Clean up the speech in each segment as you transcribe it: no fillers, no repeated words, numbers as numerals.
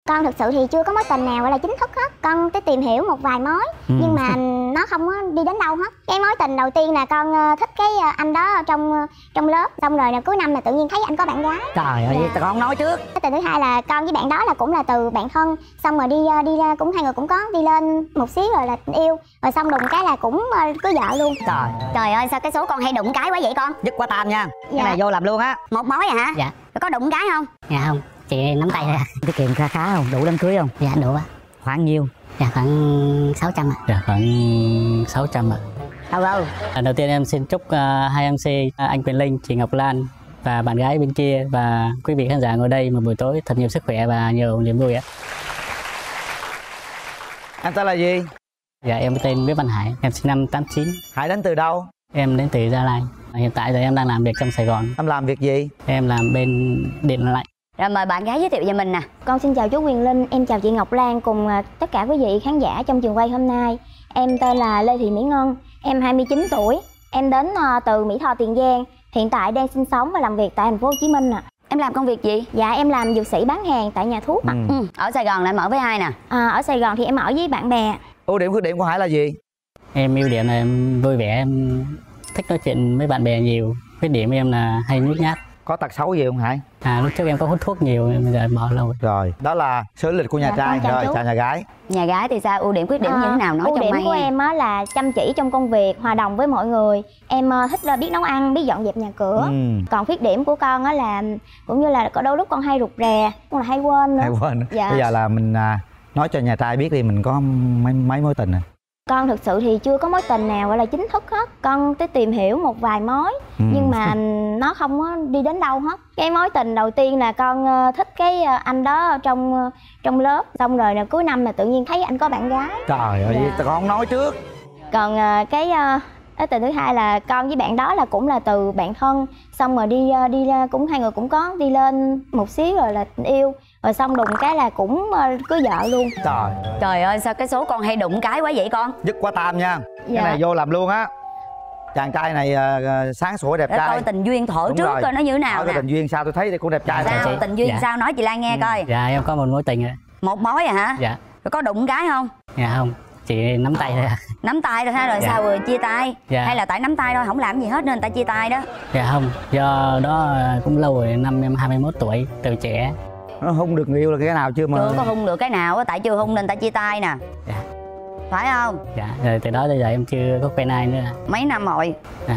Con thực sự thì chưa có mối tình nào gọi là chính thức hết. Con tới tìm hiểu một vài mối nhưng mà nó không có đi đến đâu hết. Cái mối tình đầu tiên là con thích cái anh đó trong lớp, xong rồi cuối năm là tự nhiên thấy anh có bạn gái. Trời ơi, con không nói trước. Cái tình thứ hai là con với bạn đó là cũng là từ bạn thân, xong rồi đi ra cũng hai người cũng có đi lên một xíu rồi là tình yêu, rồi xong đùng cái là cũng cưới vợ luôn. Trời ơi, sao cái số con hay đụng cái quá vậy con? Dứt qua tam nha. Dạ. Cái này vô làm luôn á. Một mối à hả? Dạ. Rồi có đụng cái không? Dạ không, chị nắm tay thôi à. Tiết kiệm khá không? Đủ đám cưới không? Dạ đủ á. Khoảng nhiêu? Dạ khoảng 600 ạ. Dạ khoảng 600 ạ. Đâu. Đầu tiên em xin chúc hai MC anh Quyền Linh, chị Ngọc Lan và bạn gái bên kia và quý vị khán giả ngồi đây một buổi tối thật nhiều sức khỏe và nhiều niềm vui ạ. Em tên là gì? Dạ em tên Nguyễn Văn Hải, em sinh năm 89. Hải đến từ đâu? Em đến từ Gia Lai. Hiện tại giờ em đang làm việc trong Sài Gòn. Em làm việc gì? Em làm bên điện lạnh. Rồi mời bạn gái giới thiệu về mình nè. Con xin chào chú Quyền Linh, em chào chị Ngọc Lan cùng tất cả quý vị khán giả trong trường quay hôm nay. Em tên là Lê Thị Mỹ Ngân, em 29 tuổi. Em đến từ Mỹ Tho, Tiền Giang. Hiện tại đang sinh sống và làm việc tại thành phố Hồ Chí Minh ạ. Em làm công việc gì? Dạ em làm dược sĩ bán hàng tại nhà thuốc ạ. Ở Sài Gòn là em ở với ai nè? Ở Sài Gòn thì em ở với bạn bè. Ưu điểm khuyết điểm của Hải là gì? Em ưu điểm là em vui vẻ, em thích nói chuyện với bạn bè nhiều. Khuyết điểm em là hay nhút nhát. Có tật xấu gì không Hải? Lúc trước em có hút thuốc nhiều, bây giờ em bỏ lâu rồi. Đó là sở lịch của nhà trai. Rồi chào nhà gái. Nhà gái thì sao? Ưu điểm khuyết điểm như thế nào? Nói ưu cho điểm may của em á là chăm chỉ trong công việc, hòa đồng với mọi người. Em thích biết nấu ăn, biết dọn dẹp nhà cửa. Còn khuyết điểm của con á là cũng như là có đôi lúc con hay rụt rè, cũng là hay quên nữa. Hay quên. Dạ. Bây giờ là mình nói cho nhà trai biết đi, mình có mấy mối tình rồi. Con thực sự thì chưa có mối tình nào gọi là chính thức hết. Con tới tìm hiểu một vài mối nhưng mà nó không có đi đến đâu hết. Cái mối tình đầu tiên là con thích cái anh đó trong lớp, xong rồi cuối năm là tự nhiên thấy anh có bạn gái. Trời ơi, con không nói trước. Còn cái tình thứ hai là con với bạn đó là cũng là từ bạn thân, xong rồi đi ra cũng hai người cũng có đi lên một xíu rồi là tình yêu, rồi xong đùng cái là cũng cưới vợ luôn. Trời ơi, sao cái số con hay đụng cái quá vậy con? Dứt qua tam nha. Dạ. Cái này vô làm luôn á. Chàng trai này sáng sủa đẹp trai. Coi tình duyên thổ trước coi nó như thế nào nè. Tình duyên sao tôi thấy đây cũng đẹp trai. Sao tình duyên sao nói chị Lan nghe coi. Dạ em có một mối tình rồi. Một mối à hả? Dạ. Rồi có đụng cái không? Dạ không, chị nắm tay thôi à. Nắm tay thôi ha, rồi sao rồi chia tay? Dạ. Hay là tại nắm tay thôi không làm gì hết nên người ta chia tay đó? Dạ không, do đó cũng lâu rồi, năm em 21 tuổi, từ trẻ. Nó hung được người yêu là cái nào chưa mà? Chưa có hung được cái nào, tại chưa hung nên ta chia tay nè. Dạ. Phải không? Dạ, rồi từ đó tới giờ em chưa có quen ai nữa. Mấy năm rồi?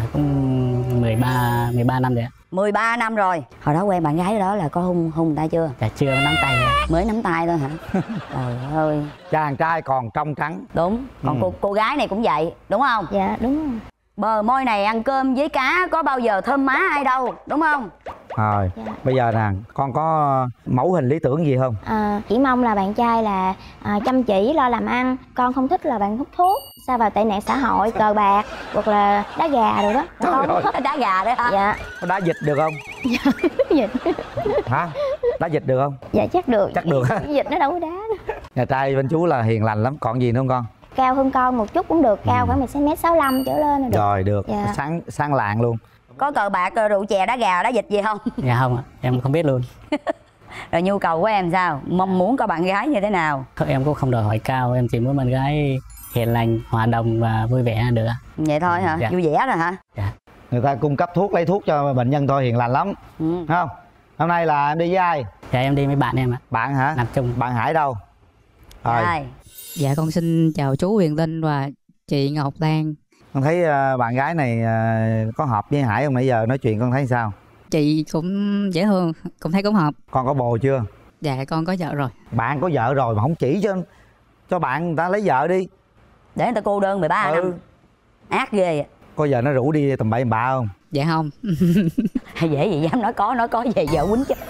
Cũng 13 năm rồi ạ. 13 năm rồi. Hồi đó quen bạn gái đó là có hung người ta chưa? Dạ chưa, nắm tay rồi. Mới nắm tay thôi hả? Trời ơi. Chàng trai còn trong trắng. Đúng, còn cô gái này cũng vậy, đúng không? Dạ đúng. Bờ môi này ăn cơm với cá có bao giờ thơm má ai đâu, đúng không? Rồi, bây giờ nè, con có mẫu hình lý tưởng gì không? Chỉ mong là bạn trai là chăm chỉ, lo làm ăn. Con không thích là bạn hút thuốc, sa vào tệ nạn xã hội, cờ bạc hoặc là đá gà rồi đó. Không, đá gà đấy hả? Dạ. Có đá vịt được không? Vịt. Hả? Đá vịt được không? Dạ chắc được. Chắc được. Vịt nó đâu có đá. Nhà trai bên chú là hiền lành lắm, còn gì nữa không con? Cao hơn con một chút cũng được, cao khoảng 1m65 trở lên là được. Rồi được, dạ. sáng lạng luôn. Có cờ bạc, rượu chè, đá gà, đá vịt gì không? Dạ không ạ, em không biết luôn. Rồi nhu cầu của em sao? Mong muốn có bạn gái như thế nào? Em cũng không đòi hỏi cao, em chỉ muốn bạn gái hiền lành, hòa đồng và vui vẻ là được. Vậy thôi hả? Dạ. Vui vẻ rồi hả? Dạ. Người ta cung cấp thuốc, lấy thuốc cho bệnh nhân thôi, hiền lành lắm. Không? Hôm nay là em đi với ai? Dạ em đi với bạn em ạ. Bạn hả? Làm chung. Bạn Hải đâu? Rồi. Dạ con xin chào chú Quyền Linh và chị Ngọc Lan. Con thấy bạn gái này có hợp với Hải không? Nãy giờ nói chuyện con thấy sao? Chị cũng dễ thương, cũng thấy cũng hợp. Con có bồ chưa? Dạ con có vợ rồi. Bạn có vợ rồi mà không chỉ cho bạn người ta lấy vợ đi. Để người ta cô đơn 13 năm. Ác ghê. Có giờ nó rủ đi tầm bậy tầm bạ không? Dạ không. Hay dễ gì dám nói có về vợ quýnh chứ.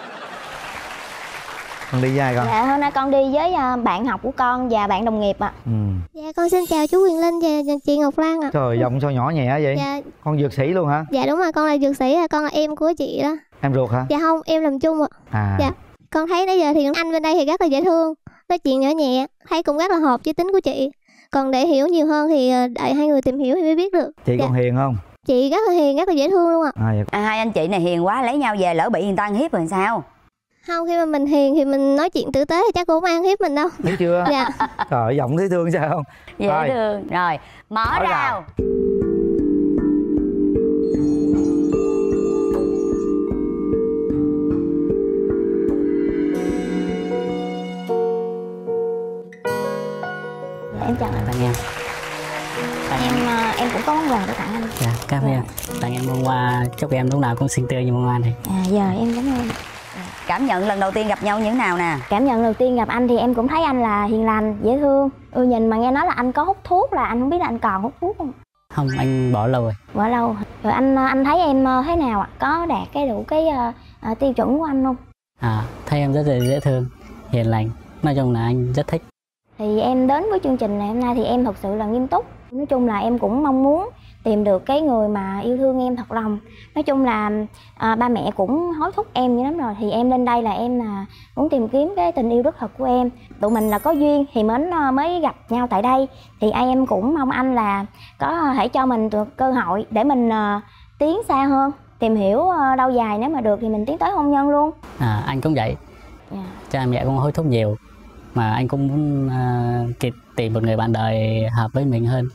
Con đi với ai con? Dạ hôm nay con đi với bạn học của con và bạn đồng nghiệp ạ. Dạ con xin chào chú Quyền Linh và chị Ngọc Lan ạ. Trời, giọng sao nhỏ nhẹ vậy? Dạ. Con dược sĩ luôn hả? Dạ đúng rồi, con là dược sĩ, con là em của chị đó. Em ruột hả? Dạ không, em làm chung ạ. Dạ. Con thấy nãy giờ thì anh bên đây thì rất là dễ thương, nói chuyện nhỏ nhẹ, thấy cũng rất là hợp với tính của chị. Còn để hiểu nhiều hơn thì đợi hai người tìm hiểu thì mới biết được. Chị còn hiền không? Chị rất là hiền, rất là dễ thương luôn ạ. Hai anh chị này hiền quá, lấy nhau về lỡ bị người ta ăn hiếp rồi sao? Không, khi mà mình hiền thì mình nói chuyện tử tế thì chắc cũng không ăn hiếp mình đâu. Thấy chưa? Dạ. Trời ơi, giọng thấy thương sao không? Dễ Rồi. thương. Rồi, mở rào. Em chào anh. Tặng em. Em cũng có món quà để tặng anh. Dạ, cảm ơn em. Tặng em bông hoa, chúc em lúc nào cũng xinh tươi như bông hoa này. Giờ em cảm ơn. Cảm nhận lần đầu tiên gặp nhau như thế nào nè? Cảm nhận đầu tiên gặp anh thì em cũng thấy anh là hiền lành, dễ thương. Nhìn mà nghe nói là anh có hút thuốc, là anh không biết là anh còn hút thuốc không? Không, anh bỏ lâu rồi. Bỏ lâu. Rồi anh thấy em thế nào ạ? Có đạt đủ cái tiêu chuẩn của anh không? Thấy em rất là dễ thương, hiền lành. Nói chung là anh rất thích. Thì em đến với chương trình này hôm nay thì em thật sự là nghiêm túc. Nói chung là em cũng mong muốn tìm được cái người mà yêu thương em thật lòng. Nói chung là ba mẹ cũng hối thúc em dữ lắm rồi. Thì em lên đây là em muốn tìm kiếm cái tình yêu đích thực của em. Tụi mình là có duyên thì mới gặp nhau tại đây. Thì em cũng mong anh là có thể cho mình được cơ hội để mình tiến xa hơn, tìm hiểu lâu dài, nếu mà được thì mình tiến tới hôn nhân luôn. Anh cũng vậy. Cha mẹ cũng hối thúc nhiều. Mà anh cũng muốn tìm một người bạn đời hợp với mình hơn.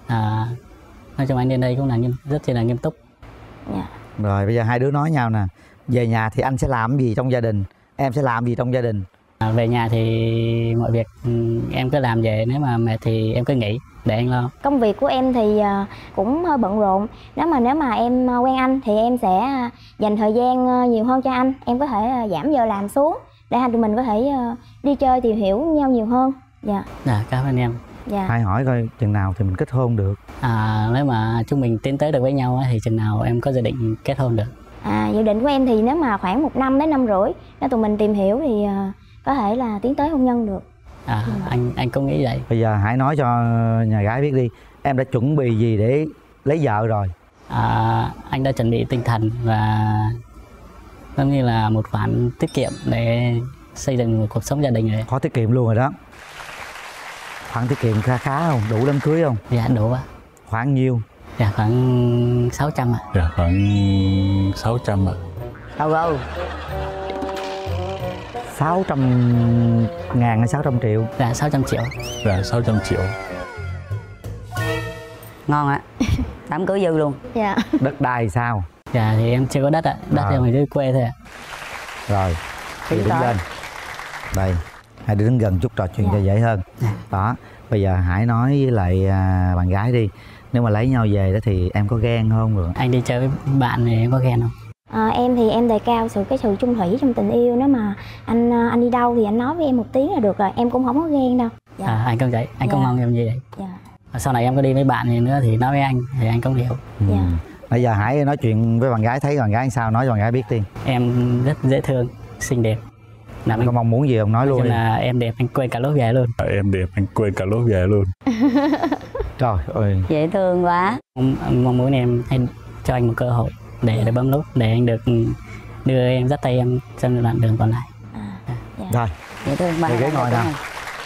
Nói chung anh đến đây cũng là rất là nghiêm túc. Rồi bây giờ hai đứa nói nhau nè. Về nhà thì anh sẽ làm gì trong gia đình, em sẽ làm gì trong gia đình? Về nhà thì mọi việc em cứ làm về, nếu mà mệt thì em cứ nghỉ để anh lo. Công việc của em thì cũng hơi bận rộn. Nếu mà em quen anh thì em sẽ dành thời gian nhiều hơn cho anh. Em có thể giảm giờ làm xuống để hai tụi mình có thể đi chơi, tìm hiểu nhau nhiều hơn. Dạ. Cảm ơn em. Dạ. Hai hỏi coi chừng nào thì mình kết hôn được? Nếu mà chúng mình tiến tới được với nhau thì chừng nào em có dự định kết hôn được? Dự định của em thì nếu mà khoảng 1 năm đến 1 năm rưỡi nếu tụi mình tìm hiểu thì có thể là tiến tới hôn nhân được. Anh cũng nghĩ vậy. Bây giờ hãy nói cho nhà gái biết đi, em đã chuẩn bị gì để lấy vợ rồi? Anh đã chuẩn bị tinh thần và giống như là một khoản tiết kiệm để xây dựng một cuộc sống gia đình rồi. Có tiết kiệm luôn rồi đó. Khoản tiết kiệm khá không? Đủ đám cưới không? Dạ đủ ạ. Khoảng nhiêu? Dạ khoảng 600 ạ. Dạ khoảng 600 ạ. Đâu đâu? 600.000 hay 600 triệu? Dạ 600 triệu. Dạ 600 triệu. Ngon ạ. Đám cưới dư luôn. Dạ. Đất đai sao? Dạ thì em chưa có đất ạ. Đất em ở dưới quê thôi ạ. Rồi, thì đứng lên. Đây, hai đứa đứng gần chút trò chuyện cho dễ hơn. Đó, bây giờ hãy nói với lại bạn gái đi. Nếu mà lấy nhau về đó thì em có ghen không rồi? Anh đi chơi với bạn thì em có ghen không? Em thì em đề cao cái sự chung thủy trong tình yêu. Nếu mà anh đi đâu thì anh nói với em một tiếng là được rồi. Em cũng không có ghen đâu. Dạ. Anh cũng vậy, anh cũng mong em như vậy. Dạ. Sau này em có đi với bạn gì nữa thì nói với anh thì anh cũng hiểu. Dạ. Bây giờ hãy nói chuyện với bạn gái, thấy bạn gái sao nói cho bạn gái biết đi. Em rất dễ thương, xinh đẹp. Có mong muốn gì không nói luôn đi. Là em đẹp anh quên cả lối về luôn. Em đẹp anh quên cả lối về luôn. Trời ơi. Dễ thương quá. Mong muốn em hãy cho anh một cơ hội để bấm nút để anh được đưa em, dắt tay em trong đoạn đường còn lại. Rồi. Dễ thương ba. Ghế ngồi nào.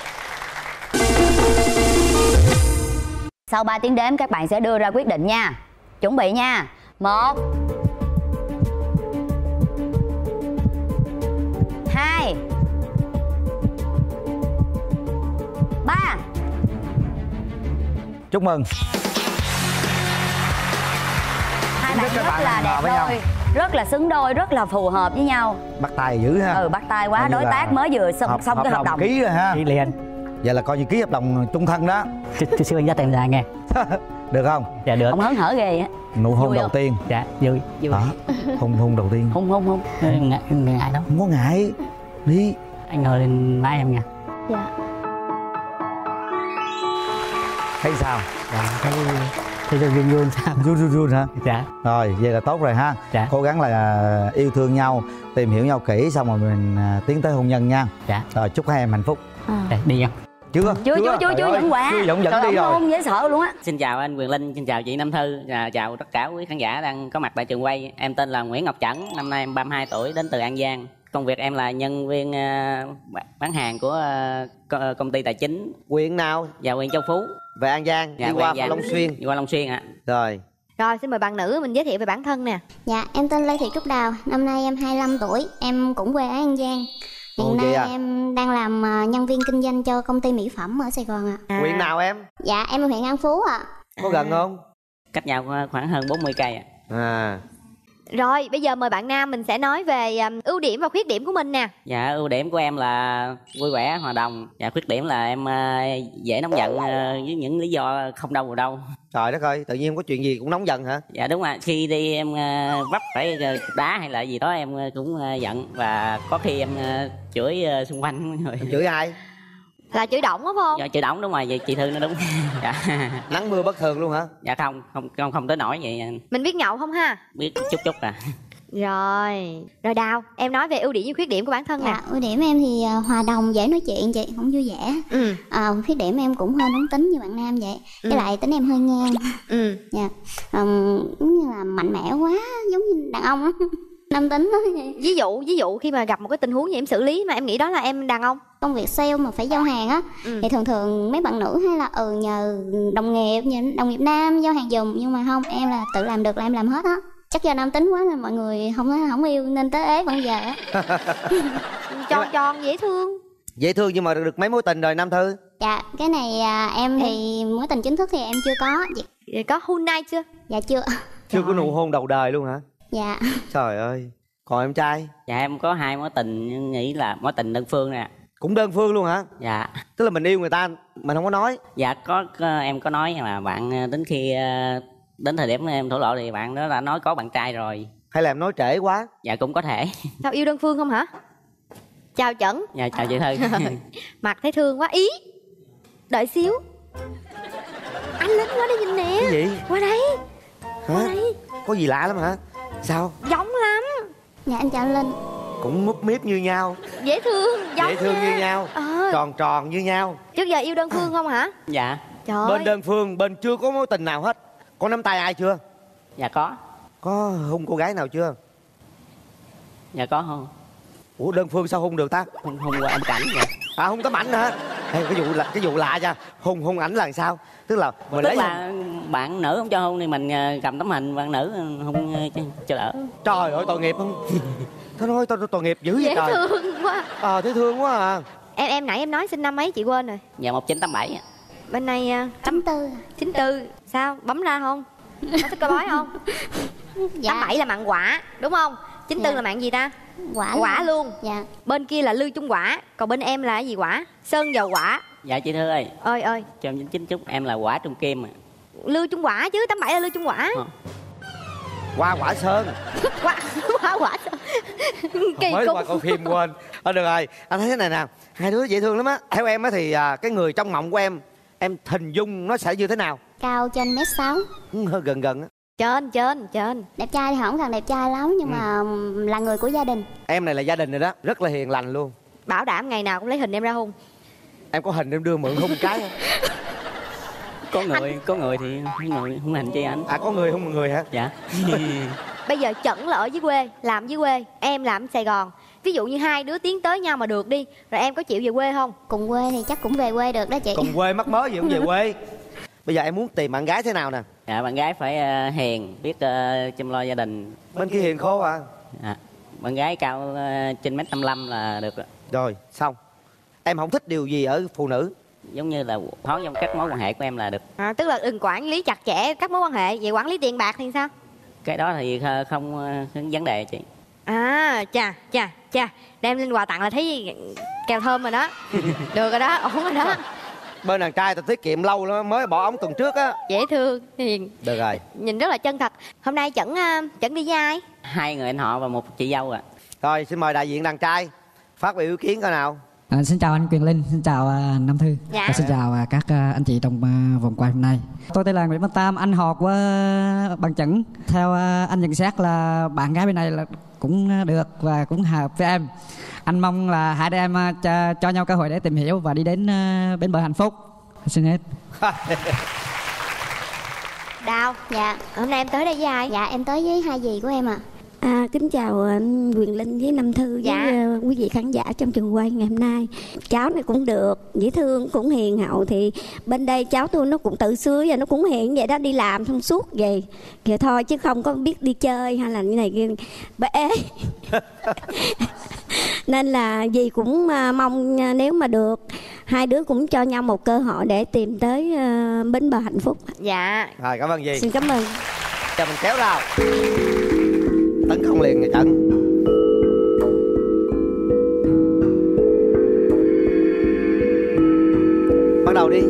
Sau 3 tiếng đếm các bạn sẽ đưa ra quyết định nha. Chuẩn bị nha. 1 2 3. Chúc mừng. Hai bạn rất là đẹp đôi, rất là xứng đôi, rất là phù hợp với nhau. Bắt tay dữ ha. Bắt tay quá. Đối tác mới vừa xong cái hợp đồng ký rồi ha. Ký liền. Vậy là coi như ký hợp đồng chung thân đó. Chút xíu anh dắt em ra nghe. Được không? Dạ được. Ông hớn hở ghê á. Nụ hôn Vui đầu không? tiên. Dạ vui. Đó. Hôn đầu tiên. Hôn. Ngại đâu. Không có ngại. Đi. Anh ngồi lên má em nha. Dạ. Thấy sao? Dạ thấy run sao? Run hả? Dạ. Rồi vậy là tốt rồi ha. Dạ. Cố gắng là yêu thương nhau, tìm hiểu nhau kỹ, xong rồi mình tiến tới hôn nhân nha. Dạ. Rồi chúc hai em hạnh phúc. Đi em. Chưa dẫn quà. Chưa dẫn đi rồi. Hôn dễ sợ luôn á. Xin chào anh Quyền Linh, xin chào chị Nam Thư, chào tất cả quý khán giả đang có mặt tại trường quay. Em tên là Nguyễn Ngọc Trẩn, năm nay em 32 tuổi, đến từ An Giang. Công việc em là nhân viên bán hàng của công ty tài chính. Huyện nào? Dạ huyện Châu Phú. Về An Giang, Dạ, đi qua Giang. Long Xuyên. Đi qua Long Xuyên ạ. Rồi, Rồi xin mời bạn nữ mình giới thiệu về bản thân nè. Dạ, em tên Lê Thị Trúc Đào, năm nay em 25 tuổi, em cũng quê ở An Giang. Hiện nay em đang làm nhân viên kinh doanh cho công ty mỹ phẩm ở Sài Gòn ạ. Huyện nào em? Dạ, em ở huyện An Phú ạ. Có gần không? Cách nhau khoảng hơn 40 cây à. Rồi bây giờ mời bạn nam mình sẽ nói về ưu điểm và khuyết điểm của mình nè. Dạ, ưu điểm của em là vui vẻ, hòa đồng. Dạ, khuyết điểm là em dễ nóng giận với những lý do không đâu vào đâu. Trời đất ơi, tự nhiên có chuyện gì cũng nóng giận hả? Dạ đúng rồi, khi đi em vấp phải đá hay là gì đó em cũng giận. Và có khi em chửi xung quanh người. Chửi ai? Là chửi động đúng không? Dạ, chửi động đúng rồi, vậy chị Thư nó đúng. Dạ. Nắng mưa bất thường luôn hả? Dạ không tới nổi vậy. Mình biết nhậu không ha? Biết chút à. Rồi Đào, em nói về ưu điểm với khuyết điểm của bản thân nè. Dạ, ưu điểm em thì hòa đồng, dễ nói chuyện chị, cũng vui vẻ. Khuyết điểm em cũng hơi nóng tính như bạn nam vậy. Với lại tính em hơi ngang. Dạ. Giống như là mạnh mẽ quá, giống như đàn ông á. Nam tính đó vậy. Ví dụ khi mà gặp một cái tình huống gì em xử lý mà em nghĩ đó là em đàn ông. Công việc sale mà phải giao hàng á, thì thường mấy bạn nữ hay là nhờ đồng nghiệp nam giao hàng giùm, nhưng mà không, em là tự làm được là em làm hết á. Chắc do nam tính quá là mọi người không yêu nên tới ế vẫn giờ á. Tròn dễ thương. Dễ thương nhưng mà được mấy mối tình rồi Nam Thư? Dạ, cái này em thì mối tình chính thức thì em chưa có. Vậy có hôn nay chưa? Dạ chưa. Chưa có nụ hôn đầu đời luôn hả? Dạ. Trời ơi. Còn em trai? Dạ em có 2 mối tình, nhưng nghĩ là mối tình đơn phương nè. Cũng đơn phương luôn hả? Dạ. Tức là mình yêu người ta mình không có nói? Dạ em có nói là bạn đến khi đến thời điểm em thổ lộ thì bạn đó đã nói có bạn trai rồi. Hay là em nói trễ quá? Dạ cũng có thể. Sao yêu đơn phương không hả? Chào Chẩn. Dạ chào chị Thư. Mặt thấy thương quá. Ý đợi xíu. Anh Linh qua đây nhìn nè. Cái gì? Qua đây. Hả? Qua đây. Có gì lạ lắm hả? Sao? Giống lắm. Dạ anh chào anh Linh. Cũng múp míp như nhau. Dễ thương. Giống dễ thương nha. Như nhau. Tròn như nhau. Trước giờ yêu đơn phương không hả? Dạ. Trời bên đơn phương, bên chưa có mối tình nào hết. Có nắm tay ai chưa? Dạ có. Có hôn cô gái nào chưa? Dạ có không? Ủa đơn phương sao hôn được ta? Hôn qua âm cảnh vậy. À hôn tấm ảnh hả? Ê, cái vụ lạ nha. Hôn ảnh là sao? Tức là mình lấy bạn nữ không cho hôn thì mình cầm tấm hình bạn nữ hôn cho đỡ. Trời ơi tội nghiệp không? Thôi nói tội nghiệp dữ vậy trời. Dễ thương quá. Thấy thương quá à. Em nãy em nói sinh năm mấy chị quên rồi. Dạ 1987. Bên này 94. 94. Sao? Bấm ra không? Có thích coi bói không? Dạ. 87 là mạng quả, đúng không? 94 là mạng gì ta? Quả luôn. Dạ. Bên kia là lư chung quả, còn bên em là gì quả? Sơn dầu quả. Dạ chị Thư ơi. Ơi. Cho em chính chúc em là quả trung kim à. Lư chung quả chứ, 87 là lư chung quả. Quả sơn. Quả sơn. Kỳ mới qua coi phim quên. Được rồi, anh thấy thế này nè, hai đứa dễ thương lắm á. Theo em á thì cái người trong mộng của em hình dung nó sẽ như thế nào? Cao trên 1m6. Hơi gần á. Trên. Đẹp trai thì không cần đẹp trai lắm, nhưng mà là người của gia đình. Em này là gia đình rồi đó, rất là hiền lành luôn. Bảo đảm ngày nào cũng lấy hình em ra hôn. Em có hình em đưa mượn hôn cái không? Có người thì người không hình chi anh. À có người không người hả? Dạ. Bây giờ Chẩn là ở dưới quê, làm dưới quê, em làm Sài Gòn. Ví dụ như hai đứa tiến tới nhau mà được đi, rồi em có chịu về quê không? Cùng quê thì chắc cũng về quê được đó chị. Cùng quê mắc mớ gì cũng về quê. Bây giờ em muốn tìm bạn gái thế nào nè? Dạ bạn gái phải hiền, biết chăm lo gia đình. Bên kia hiền khô à? Bạn gái cao trên 1m55 là được. Rồi xong. Em không thích điều gì ở phụ nữ? Giống như là thoát trong các mối quan hệ của em là được. Tức là đừng quản lý chặt chẽ các mối quan hệ. Vậy quản lý tiền bạc thì sao? Cái đó thì không vấn đề chị. Chà đem lên quà tặng là thấy kèo thơm rồi đó. Được rồi đó, ổn rồi đó. Bên đàn trai ta tiết kiệm lâu lắm, mới bỏ ống tuần trước á. Dễ thương, hiền. Được rồi. Nhìn rất là chân thật. Hôm nay Chẩn đi với ai? 2 người anh họ và 1 chị dâu ạ. Rồi xin mời đại diện đàn trai phát biểu ý kiến coi nào. Xin chào anh Quyền Linh, xin chào Nam Thư. Dạ. Và xin chào các anh chị trong vòng quay hôm nay. Tôi tên là Nguyễn Văn Tam, anh hợp với bạn Chẩn. Theo anh nhận xét là bạn gái bên này là cũng được và cũng hợp với em. Anh mong là hai đứa em cho nhau cơ hội để tìm hiểu và đi đến bến bờ hạnh phúc. Xin hết. Đào. Dạ. Hôm nay em tới đây với ai? Dạ em tới với hai dì của em ạ. Kính chào anh Quyền Linh với Nam Thư với quý vị khán giả trong trường quay ngày hôm nay. Cháu này cũng được, dễ thương, cũng hiền hậu. Thì bên đây cháu tôi nó cũng tự xưa và nó cũng hiền vậy đó, đi làm thông suốt vậy vậy thôi, chứ không có biết đi chơi hay là như này kia bể. Nên là dì cũng mong nếu mà được hai đứa cũng cho nhau một cơ hội để tìm tới bến bờ hạnh phúc. Dạ. Rồi, cảm ơn dì. Xin cảm ơn. Giờ mình kéo rào tấn công liền người trận. Bắt đầu đi.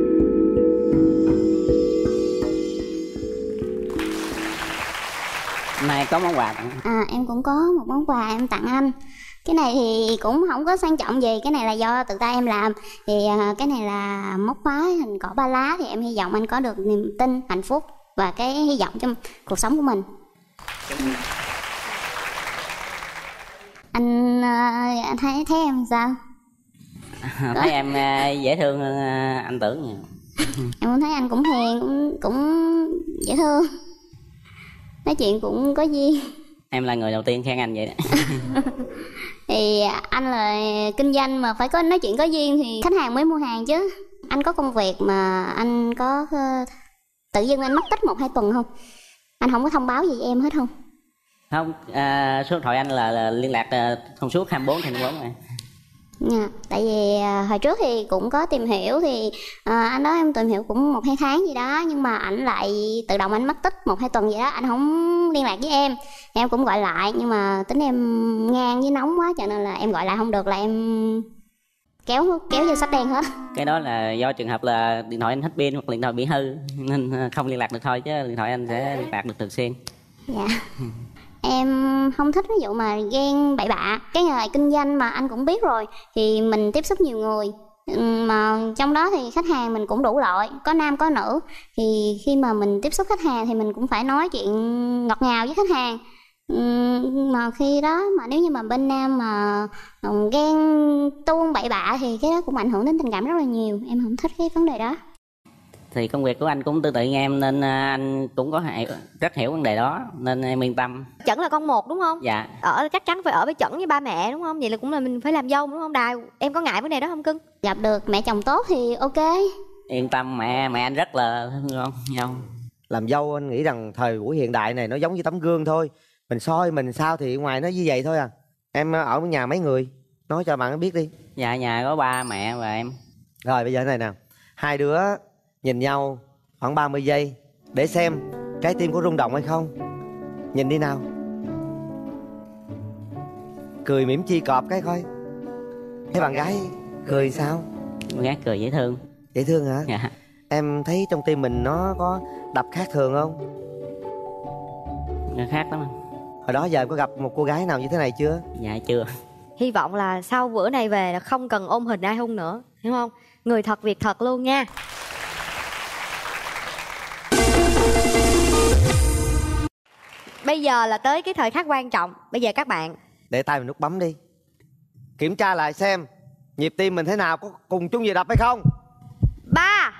Nay có món quà tặng. Em cũng có một món quà em tặng anh. Cái này thì cũng không có sang trọng gì, cái này là do tự tay em làm. Thì cái này là móc khóa hình cỏ ba lá, thì em hy vọng anh có được niềm tin, hạnh phúc và cái hy vọng trong cuộc sống của mình. Anh thấy em sao? Thấy em dễ thương hơn anh tưởng nhiều. Em cũng thấy anh cũng hiền, cũng dễ thương, nói chuyện cũng có duyên. Em là người đầu tiên khen anh vậy đó. Thì anh là kinh doanh mà phải có nói chuyện có duyên thì khách hàng mới mua hàng chứ. Anh có công việc mà anh có tự dưng anh mất tích 1-2 tuần không? Anh không có thông báo gì với em hết không? Không, số điện thoại anh là liên lạc thông suốt 24/24 này. Tại vì hồi trước thì cũng có tìm hiểu thì anh nói em tìm hiểu cũng 1-2 tháng gì đó, nhưng mà ảnh lại tự động anh mất tích 1-2 tuần vậy đó, anh không liên lạc với em. Thì em cũng gọi lại nhưng mà tính em ngang với nóng quá cho nên là em gọi lại không được, là em kéo vô sách đen hết. Cái đó là do trường hợp là điện thoại anh hết pin hoặc điện thoại bị hư nên không liên lạc được thôi, chứ điện thoại anh sẽ liên lạc được thường xuyên. Dạ. Em không thích ví dụ mà ghen bậy bạ. Cái nghề kinh doanh mà anh cũng biết rồi, thì mình tiếp xúc nhiều người, mà trong đó thì khách hàng mình cũng đủ loại, có nam có nữ. Thì khi mà mình tiếp xúc khách hàng thì mình cũng phải nói chuyện ngọt ngào với khách hàng. Mà khi đó mà nếu như mà bên nam mà ghen tuông bậy bạ thì cái đó cũng ảnh hưởng đến tình cảm rất là nhiều. Em không thích cái vấn đề đó. Thì công việc của anh cũng tương tự như em nên anh cũng có rất hiểu vấn đề đó nên em yên tâm. Chẩn là con một đúng không? Dạ. Chắc chắn phải ở với Chẩn với ba mẹ đúng không? Vậy là cũng là mình phải làm dâu đúng không Đài? Em có ngại vấn đề đó không cưng? Gặp được mẹ chồng tốt thì ok. Yên tâm, mẹ anh rất là ngon dâu. Làm dâu anh nghĩ rằng thời buổi hiện đại này nó giống như tấm gương thôi. Mình soi mình sao thì ngoài nó như vậy thôi à. Em ở nhà mấy người? Nói cho bạn biết đi. Dạ, nhà có ba mẹ và em. Rồi bây giờ này nè, hai đứa nhìn nhau khoảng 30 giây để xem trái tim có rung động hay không. Nhìn đi nào. Cười mỉm chi cọp cái coi. Thấy bạn gái cười sao? Bạn gái cười dễ thương. Dễ thương hả? Dạ. Em thấy trong tim mình nó có đập khác thường không? Khác lắm. Hồi đó giờ em có gặp một cô gái nào như thế này chưa? Dạ chưa. Hy vọng là sau bữa này về là không cần ôm hình ai hung nữa, hiểu không? Người thật việc thật luôn nha. Bây giờ là tới cái thời khắc quan trọng. Bây giờ các bạn để tay mình nút bấm đi. Kiểm tra lại xem nhịp tim mình thế nào, có cùng chung nhịp đập hay không. 3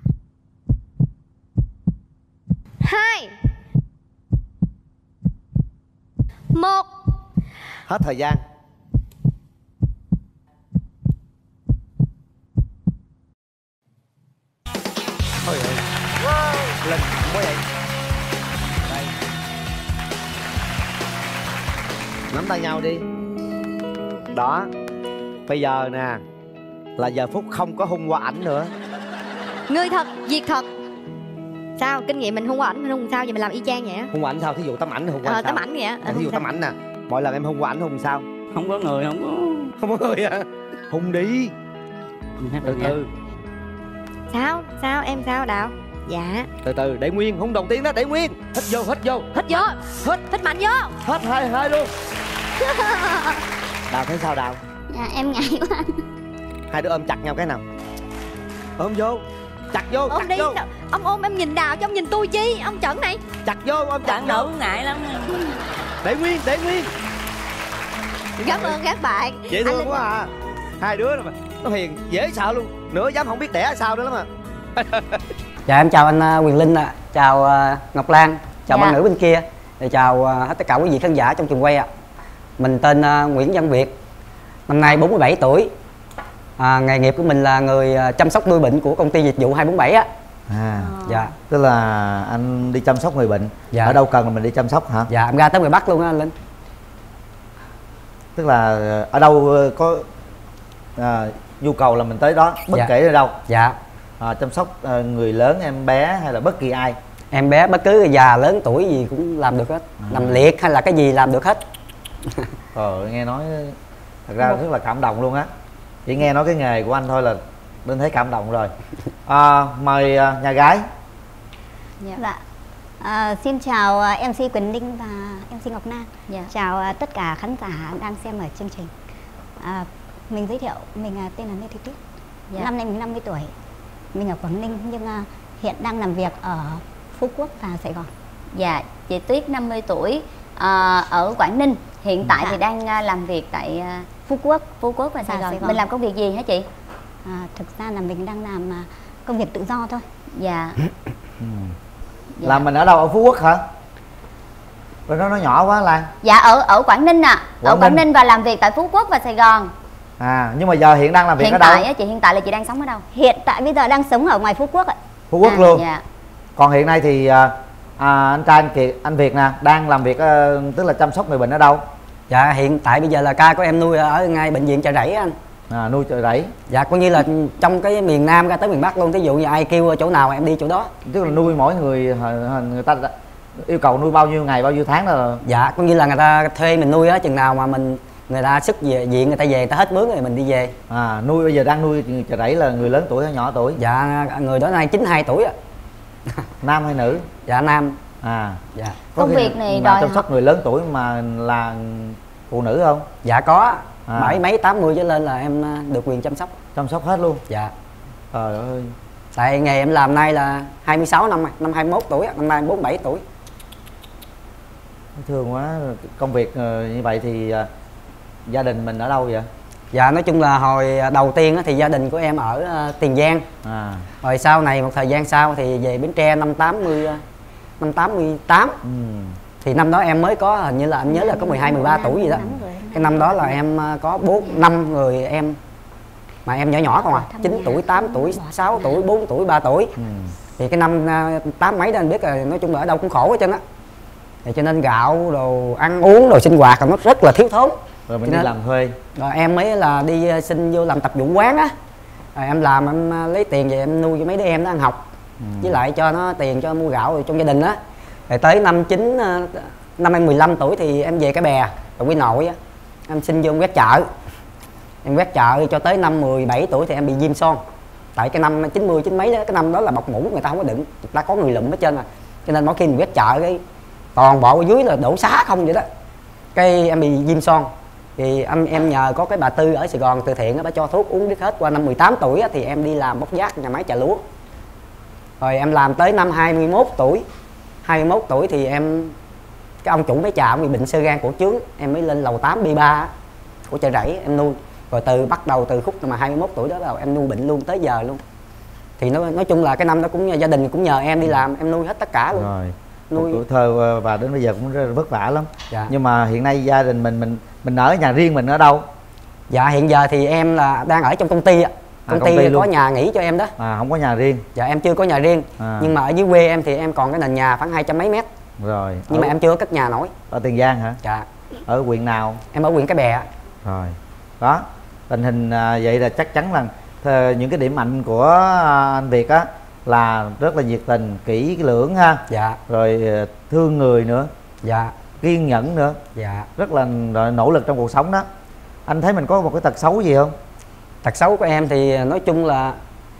2 1. Hết thời gian. Thôi ơi. Lên quá vậy. Đây. Nắm tay nhau đi. Đó. Bây giờ nè là giờ phút không có hung qua ảnh nữa. Người thật, việc thật. Sao? Kinh nghiệm mình hung qua ảnh, mình hung sao? Vậy mình làm y chang vậy á. Hung qua ảnh sao? Thí dụ tấm ảnh hung qua sao? Tấm ảnh vậy á. Thí dụ tấm ảnh nè. Mỗi lần em hung qua ảnh hung sao? Không có người, không có người hả? Hung đi. Từ từ. Sao? Em sao Đào? Dạ. Từ từ, để nguyên, hung đầu tiên đó, để nguyên. Hít vô, hít vô. Hít vô. Hít mạnh vô. Hết hai luôn. Đào thấy sao Đào? Dạ em ngại quá anh. Hai đứa ôm chặt nhau cái nào. Ôm vô. Chặt vô, ôm chặt đi. Vô. Ông ôm em nhìn Đào chứ ông nhìn tôi chi? Ông Chẩn này. Chặt vô, ôm chặt vô. Ngại lắm. Để nguyên, để nguyên. Cảm ơn các bạn. Dễ thương quá à. Hai đứa mà nó hiền dễ sợ luôn. Nửa dám không biết đẻ sao nữa lắm à. Dạ em chào anh Quyền Linh ạ. Chào Ngọc Lan. Chào bạn nữ bên kia. Chào hết tất cả quý vị khán giả trong trường quay ạ. Mình tên Nguyễn Văn Việt, năm nay 47 tuổi. Nghề nghiệp của mình là người chăm sóc nuôi bệnh của công ty dịch vụ 247 á. Dạ. Tức là anh đi chăm sóc người bệnh. Dạ. Ở đâu cần là mình đi chăm sóc hả? Dạ, em ra tới ngoài Bắc luôn á anh Linh. Tức là ở đâu có nhu cầu là mình tới đó, bất kể ở đâu. Dạ. Chăm sóc người lớn, em bé hay là bất kỳ ai. Em bé bất cứ già lớn tuổi gì cũng làm được hết. Nằm liệt hay là cái gì làm được hết. Nghe nói thật ra rất là cảm động luôn á. Chỉ nghe nói cái nghề của anh thôi là Linh thấy cảm động rồi. Mời nhà gái. Dạ. Xin chào MC Quỳnh Linh và MC Ngọc Lan. Chào tất cả khán giả đang xem ở chương trình. Mình giới thiệu, mình tên là Lê Thị Tuyết. Năm nay mình 50 tuổi. Mình ở Quảng Ninh nhưng hiện đang làm việc ở Phú Quốc và Sài Gòn. Dạ, chị Tuyết 50 tuổi ở Quảng Ninh. Hiện tại thì đang làm việc tại Phú Quốc và Sài Gòn. Mình làm công việc gì hả chị? Thực ra là mình đang làm công việc tự do thôi. Dạ. Là mình ở đâu, ở Phú Quốc hả? Rồi nó nhỏ quá Lan. Dạ ở Quảng Ninh ạ. Ở Quảng Ninh và làm việc tại Phú Quốc và Sài Gòn. Nhưng mà giờ hiện đang làm việc ở đâu? Hiện tại là chị đang sống ở đâu? Hiện tại bây giờ đang sống ở ngoài Phú Quốc ạ. Phú Quốc luôn. Dạ. Còn hiện nay thì anh trai anh Kiệt, anh Việt nè, đang làm việc tức là chăm sóc người bệnh ở đâu? Dạ, hiện tại bây giờ là ca của em nuôi ở ngay bệnh viện Chợ Rẫy anh. Nuôi Chợ Rẫy. Dạ, coi như là trong cái miền Nam ra tới miền Bắc luôn. Ví dụ như ai kêu chỗ nào em đi chỗ đó. Tức là nuôi mỗi người ta yêu cầu nuôi bao nhiêu ngày, bao nhiêu tháng là... Dạ, coi như là người ta thuê mình nuôi á, chừng nào mà người ta sức về viện, người ta về, người ta hết mướn rồi mình đi về. Nuôi bây giờ đang nuôi Chợ Rẫy là người lớn tuổi hay nhỏ tuổi? Dạ, người đó nay 92 tuổi á. Nam hay nữ? Dạ, nam. Dạ. Công việc này đòi chăm sóc người lớn tuổi mà là phụ nữ không? Dạ có. 7 mấy 80 trở lên là em được quyền chăm sóc. Chăm sóc hết luôn? Dạ. Trời ơi. Tại nghề em làm nay là 26 năm rồi, năm 21 tuổi, năm nay 47 tuổi. Thương quá. Công việc như vậy thì gia đình mình ở đâu vậy? Dạ, nói chung là hồi đầu tiên thì gia đình của em ở Tiền Giang. Rồi sau này một thời gian sau thì về Bến Tre năm 88. Thì năm đó em mới có, hình như là anh nhớ là có 12-13 tuổi gì đó. Cái năm đó là em có 4-5 người em mà em nhỏ nhỏ không 9 tuổi, 8 tuổi, 6 tuổi, 4 tuổi, 3 tuổi. Thì cái năm 8 mấy đó anh biết là nói chung là ở đâu cũng khổ hết trơn á. Thì cho nên gạo đồ ăn uống đồ sinh hoạt là nó rất là thiếu thốn. Rồi mình đi làm thuê. Rồi em mới là đi xin vô làm tập vụ quán á. Rồi em làm, em lấy tiền về em nuôi cho mấy đứa em nó ăn học. Với lại cho nó tiền cho mua gạo rồi trong gia đình á. Rồi tới năm em 15 tuổi thì em về Cái Bè, ở Quy Nội á. Em xin vô em quét chợ. Em quét chợ cho tới năm 17 tuổi thì em bị viêm son. Tại cái năm 90 mấy đó, cái năm đó là bọc mũ người ta không có đựng, người ta có người lụm ở trên mà. Cho nên mỗi khi mình quét chợ cái toàn bộ ở dưới là đổ xá không vậy đó. Cái em bị viêm son. Thì em nhờ có cái bà Tư ở Sài Gòn từ thiện, bà cho thuốc uống biết hết. Qua năm 18 tuổi á, thì em đi làm bốc vác nhà máy trà lúa. Rồi em làm tới năm 21 tuổi. 21 tuổi thì cái ông chủ máy trà ông bị bệnh xơ gan cổ trướng, em mới lên lầu 8 B3 của Chợ Rẫy em nuôi. Rồi bắt đầu từ khúc mà 21 tuổi đó là em nuôi bệnh luôn tới giờ luôn. Thì nói chung là cái năm đó cũng gia đình cũng nhờ em đi làm, em nuôi hết tất cả luôn. Rồi. Nuôi Tuổi thơ và đến bây giờ cũng rất là vất vả lắm. Dạ. Nhưng mà hiện nay gia đình mình ở nhà riêng mình ở đâu? Dạ, hiện giờ thì em là đang ở trong công ty ạ. Công ty có nhà nghỉ cho em đó. Không có nhà riêng. Dạ, em chưa có nhà riêng. Nhưng mà ở dưới quê em thì em còn cái nền nhà khoảng 200 mấy mét. Rồi. Nhưng mà em chưa có cất nhà nổi. Ở Tiền Giang hả? Dạ. Ở huyện nào? Em ở huyện Cái Bè. Rồi. Đó. Tình hình vậy là chắc chắn là những cái điểm mạnh của anh Việt á là rất là nhiệt tình, kỹ lưỡng ha. Dạ. Rồi thương người nữa. Dạ. Kiên nhẫn nữa. Dạ. Rất là nỗ lực trong cuộc sống đó. Anh thấy mình có một cái tật xấu gì không? Tật xấu của em thì nói chung là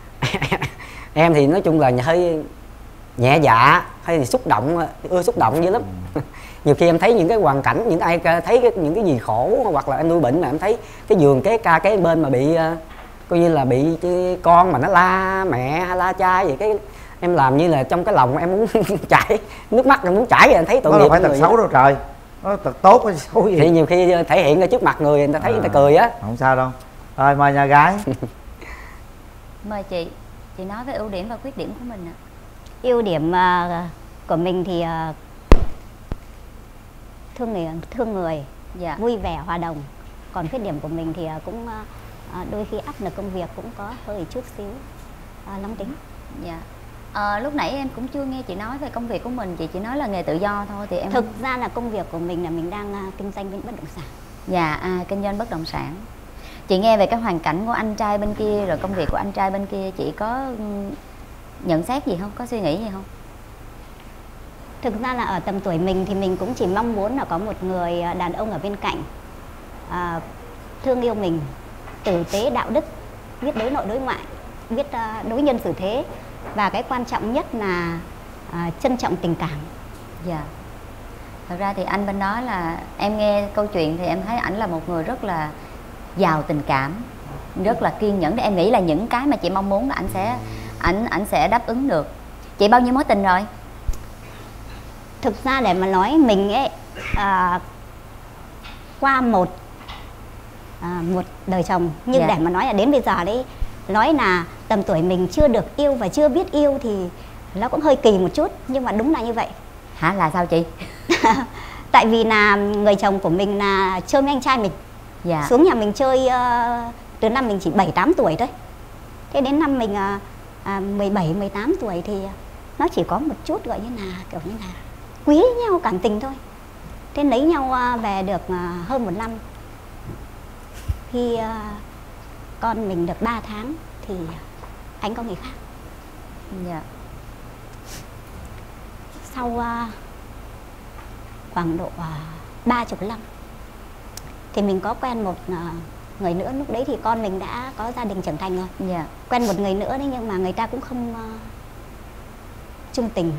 em thì nói chung là hơi nhẹ dạ, hay thì xúc động, ưa xúc động dữ lắm. Nhiều khi em thấy những cái hoàn cảnh, những ai thấy những cái gì khổ hoặc là em nuôi bệnh mà em thấy cái giường kế bên mà bị coi như là bị con mà nó la mẹ hay la cha vậy, cái em làm như là trong cái lòng em muốn chảy nước mắt, em muốn chảy rồi em thấy tội nghiệp. Nó phải tật xấu đâu trời, nó tật tốt hay xấu gì? Thì nhiều khi thể hiện ra trước mặt người ta thấy người ta cười á. Không sao đâu. Rồi mời nhà gái. Mời chị nói về ưu điểm và khuyết điểm của mình ạ. Ưu điểm của mình thì thương người, dạ. Vui vẻ, hòa đồng. Còn khuyết điểm của mình thì cũng đôi khi áp lực công việc cũng có hơi chút xíu nóng tính. Dạ. Lúc nãy em cũng chưa nghe chị nói về công việc của mình, chị chỉ nói là nghề tự do thôi thì em thực ra là công việc của mình là mình đang kinh doanh bất động sản. Dạ, kinh doanh bất động sản. Chị nghe về cái hoàn cảnh của anh trai bên kia rồi công việc của anh trai bên kia, chị có nhận xét gì không, có suy nghĩ gì không? Thực ra là ở tầm tuổi mình thì mình cũng chỉ mong muốn là có một người đàn ông ở bên cạnh, thương yêu mình, tử tế, đạo đức, biết đối nội đối ngoại, biết đối nhân xử thế, và cái quan trọng nhất là trân trọng tình cảm. Dạ. Thật ra thì anh bên đó là em nghe câu chuyện thì em thấy ảnh là một người rất là giàu tình cảm, rất là kiên nhẫn. Để em nghĩ là những cái mà chị mong muốn là ảnh sẽ đáp ứng được. Chị bao nhiêu mối tình rồi? Thực ra để mà nói mình ấy qua một đời chồng, nhưng dạ. Để mà nói là đến bây giờ đấy, nói là tầm tuổi mình chưa được yêu và chưa biết yêu thì nó cũng hơi kỳ một chút, nhưng mà đúng là như vậy. Hả, là sao chị? Tại vì là người chồng của mình là chơi với anh trai mình, dạ. Xuống nhà mình chơi từ năm mình chỉ 7-8 tuổi thôi. Thế đến năm mình 17-18 tuổi thì nó chỉ có một chút gọi như là kiểu như là quý nhau cảm tình thôi. Thế lấy nhau về được hơn 1 năm. Khi con mình được 3 tháng thì anh có người khác. Dạ. Sau khoảng độ 30 năm thì mình có quen một người nữa. Lúc đấy thì con mình đã có gia đình trưởng thành rồi. Dạ. Quen một người nữa đấy, nhưng mà người ta cũng không chung tình.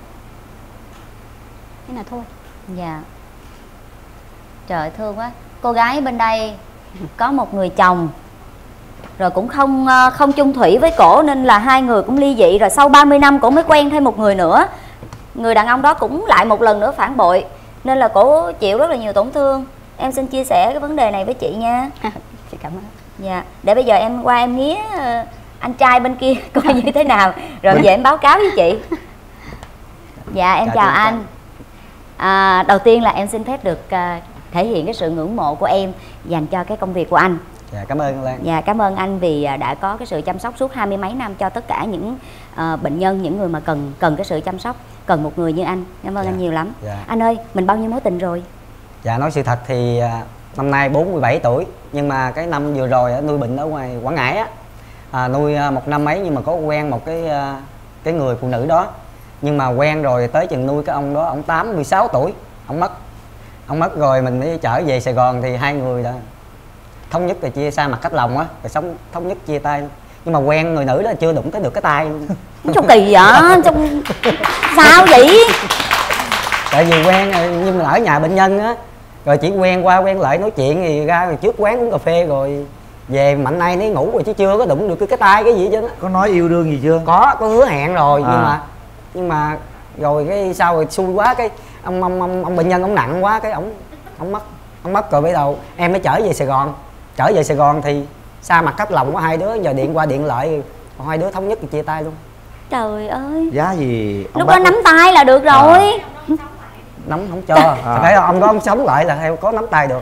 Thế là thôi. Dạ. Trời thương quá. Cô gái bên đây có một người chồng rồi cũng không chung thủy với cổ, nên là hai người cũng ly dị. Rồi sau 30 năm cổ mới quen thêm một người nữa. Người đàn ông đó cũng lại một lần nữa phản bội, nên là cổ chịu rất là nhiều tổn thương. Em xin chia sẻ cái vấn đề này với chị nha. Chị cảm ơn. Dạ. Để bây giờ em qua em nghía anh trai bên kia coi như thế nào, rồi về em báo cáo với chị. Dạ em chào anh. Đầu tiên là em xin phép được thể hiện cái sự ngưỡng mộ của em dành cho cái công việc của anh. Dạ cảm ơn Lan. Dạ cảm ơn anh vì đã có cái sự chăm sóc suốt 20 mấy năm cho tất cả những bệnh nhân, những người mà cần cái sự chăm sóc, cần một người như anh. Cảm ơn anh nhiều lắm. Dạ. Anh ơi, mình bao nhiêu mối tình rồi? Dạ nói sự thật thì năm nay 47 tuổi, nhưng mà cái năm vừa rồi nuôi bệnh ở ngoài Quảng Ngãi á, nuôi 1 năm mấy, nhưng mà có quen một cái người phụ nữ đó. Nhưng mà quen rồi tới chừng nuôi cái ông đó, ông 86 tuổi, ông mất rồi mình mới trở về Sài Gòn thì hai người đã thống nhất rồi chia xa mặt cách lòng á, rồi sống thống nhất chia tay. Nhưng mà quen người nữ đó chưa đụng tới được cái tay luôn. Sao kỳ vậy? Sao vậy? Tại vì quen nhưng mà ở nhà bệnh nhân á, rồi chỉ quen qua quen lại nói chuyện thì ra rồi trước quán uống cà phê rồi về mạnh nay nấy ngủ rồi, chứ chưa có đụng được cái tay cái gì chứ. Có nói yêu đương gì chưa? Có hứa hẹn rồi. Nhưng mà rồi cái sau rồi xui quá, cái ông bệnh nhân ông nặng quá, cái ông mất rồi. Bây giờ em mới trở về Sài Gòn thì xa mặt cách lòng của hai đứa, giờ điện qua điện lại hai đứa thống nhất thì chia tay luôn. Trời ơi. Giá gì lúc đó nắm tay là được rồi. Nắm không cho. Phải ông đó ông sống lại là theo có nắm tay được.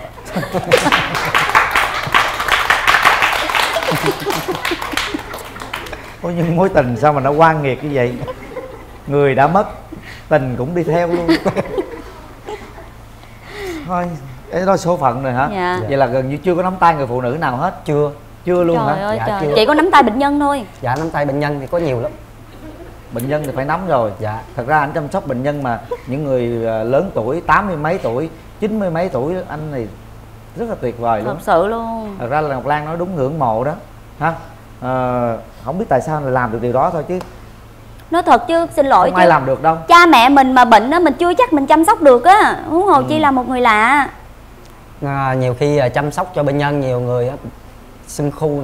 Ôi nhưng mối tình sao mà nó oan nghiệt như vậy? Người đã mất, tình cũng đi theo luôn. Thôi, cái đó số phận rồi hả? Dạ. Vậy là gần như chưa có nắm tay người phụ nữ nào hết. Chưa luôn trời hả? Ơi, dạ, trời. chưa. Chị có nắm tay bệnh nhân thôi. Dạ nắm tay bệnh nhân thì có nhiều lắm. Bệnh nhân thì phải nắm rồi. Dạ. Thật ra anh chăm sóc bệnh nhân mà những người lớn tuổi, 80 mấy tuổi, 90 mấy tuổi, anh này rất là tuyệt vời luôn. Thật sự luôn. Thật ra là Ngọc Lan nói đúng, ngưỡng mộ đó ha. Không biết tại sao lại làm được điều đó thôi chứ. Nói thật chứ, xin lỗi không ai làm được đâu. Cha mẹ mình mà bệnh á, mình chưa chắc mình chăm sóc được á, huống hồ chi là một người lạ. Nhiều khi chăm sóc cho bệnh nhân nhiều người sưng khu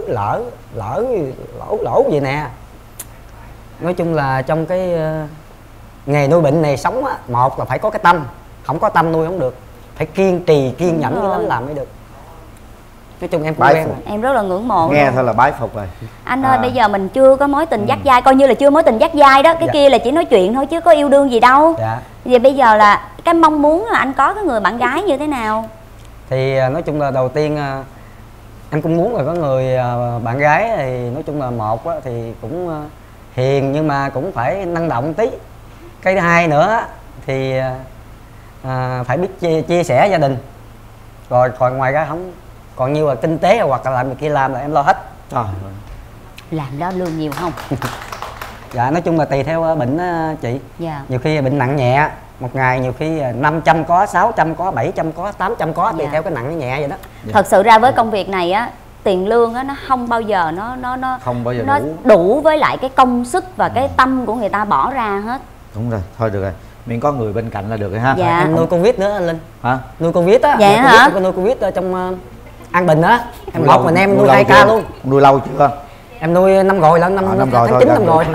lỗ vậy nè. Nói chung là trong cái nghề nuôi bệnh này sống á, một là phải có cái tâm, không có tâm nuôi không được, phải kiên trì kiên nhẫn với lắm làm mới được. Nói chung em cũng quen rồi. Em rất là ngưỡng mộ nghe luôn. thôi là bái phục rồi. Anh ơi bây giờ mình chưa có mối tình dắt dai, coi như là chưa mối tình dắt dai đó. Cái kia là chỉ nói chuyện thôi chứ có yêu đương gì đâu. Dạ. Vậy bây giờ là cái mong muốn là anh có cái người bạn gái như thế nào? Thì nói chung là đầu tiên anh cũng muốn là có người bạn gái, thì nói chung là một thì cũng hiền nhưng mà cũng phải năng động tí. Cái thứ hai nữa thì phải biết chia sẻ gia đình. Rồi còn ngoài ra không, còn như là kinh tế hoặc là làm việc kia làm là em lo hết. Làm đó lương nhiều không? Dạ nói chung là tùy theo bệnh á chị. Dạ. Nhiều khi bệnh nặng nhẹ, một ngày nhiều khi 500 có, 600 có, 700 có, 800 có, tùy theo cái nặng nhẹ vậy đó. Thật sự ra với công việc này á, tiền lương á nó không bao giờ nó không bao giờ nó đủ với lại cái công sức và cái tâm của người ta bỏ ra hết. Đúng rồi, thôi được rồi, miễn có người bên cạnh là được rồi ha. Dạ. Em nuôi con vít nữa anh Linh. Hả? Nuôi con vít á. Dạ hả? Nuôi con vít ở trong An Bình á. Em một mình em nuôi 2K luôn. Nuôi lâu chưa? Em nuôi 5 rồi lận, năm rồi tháng 9 năm rồi.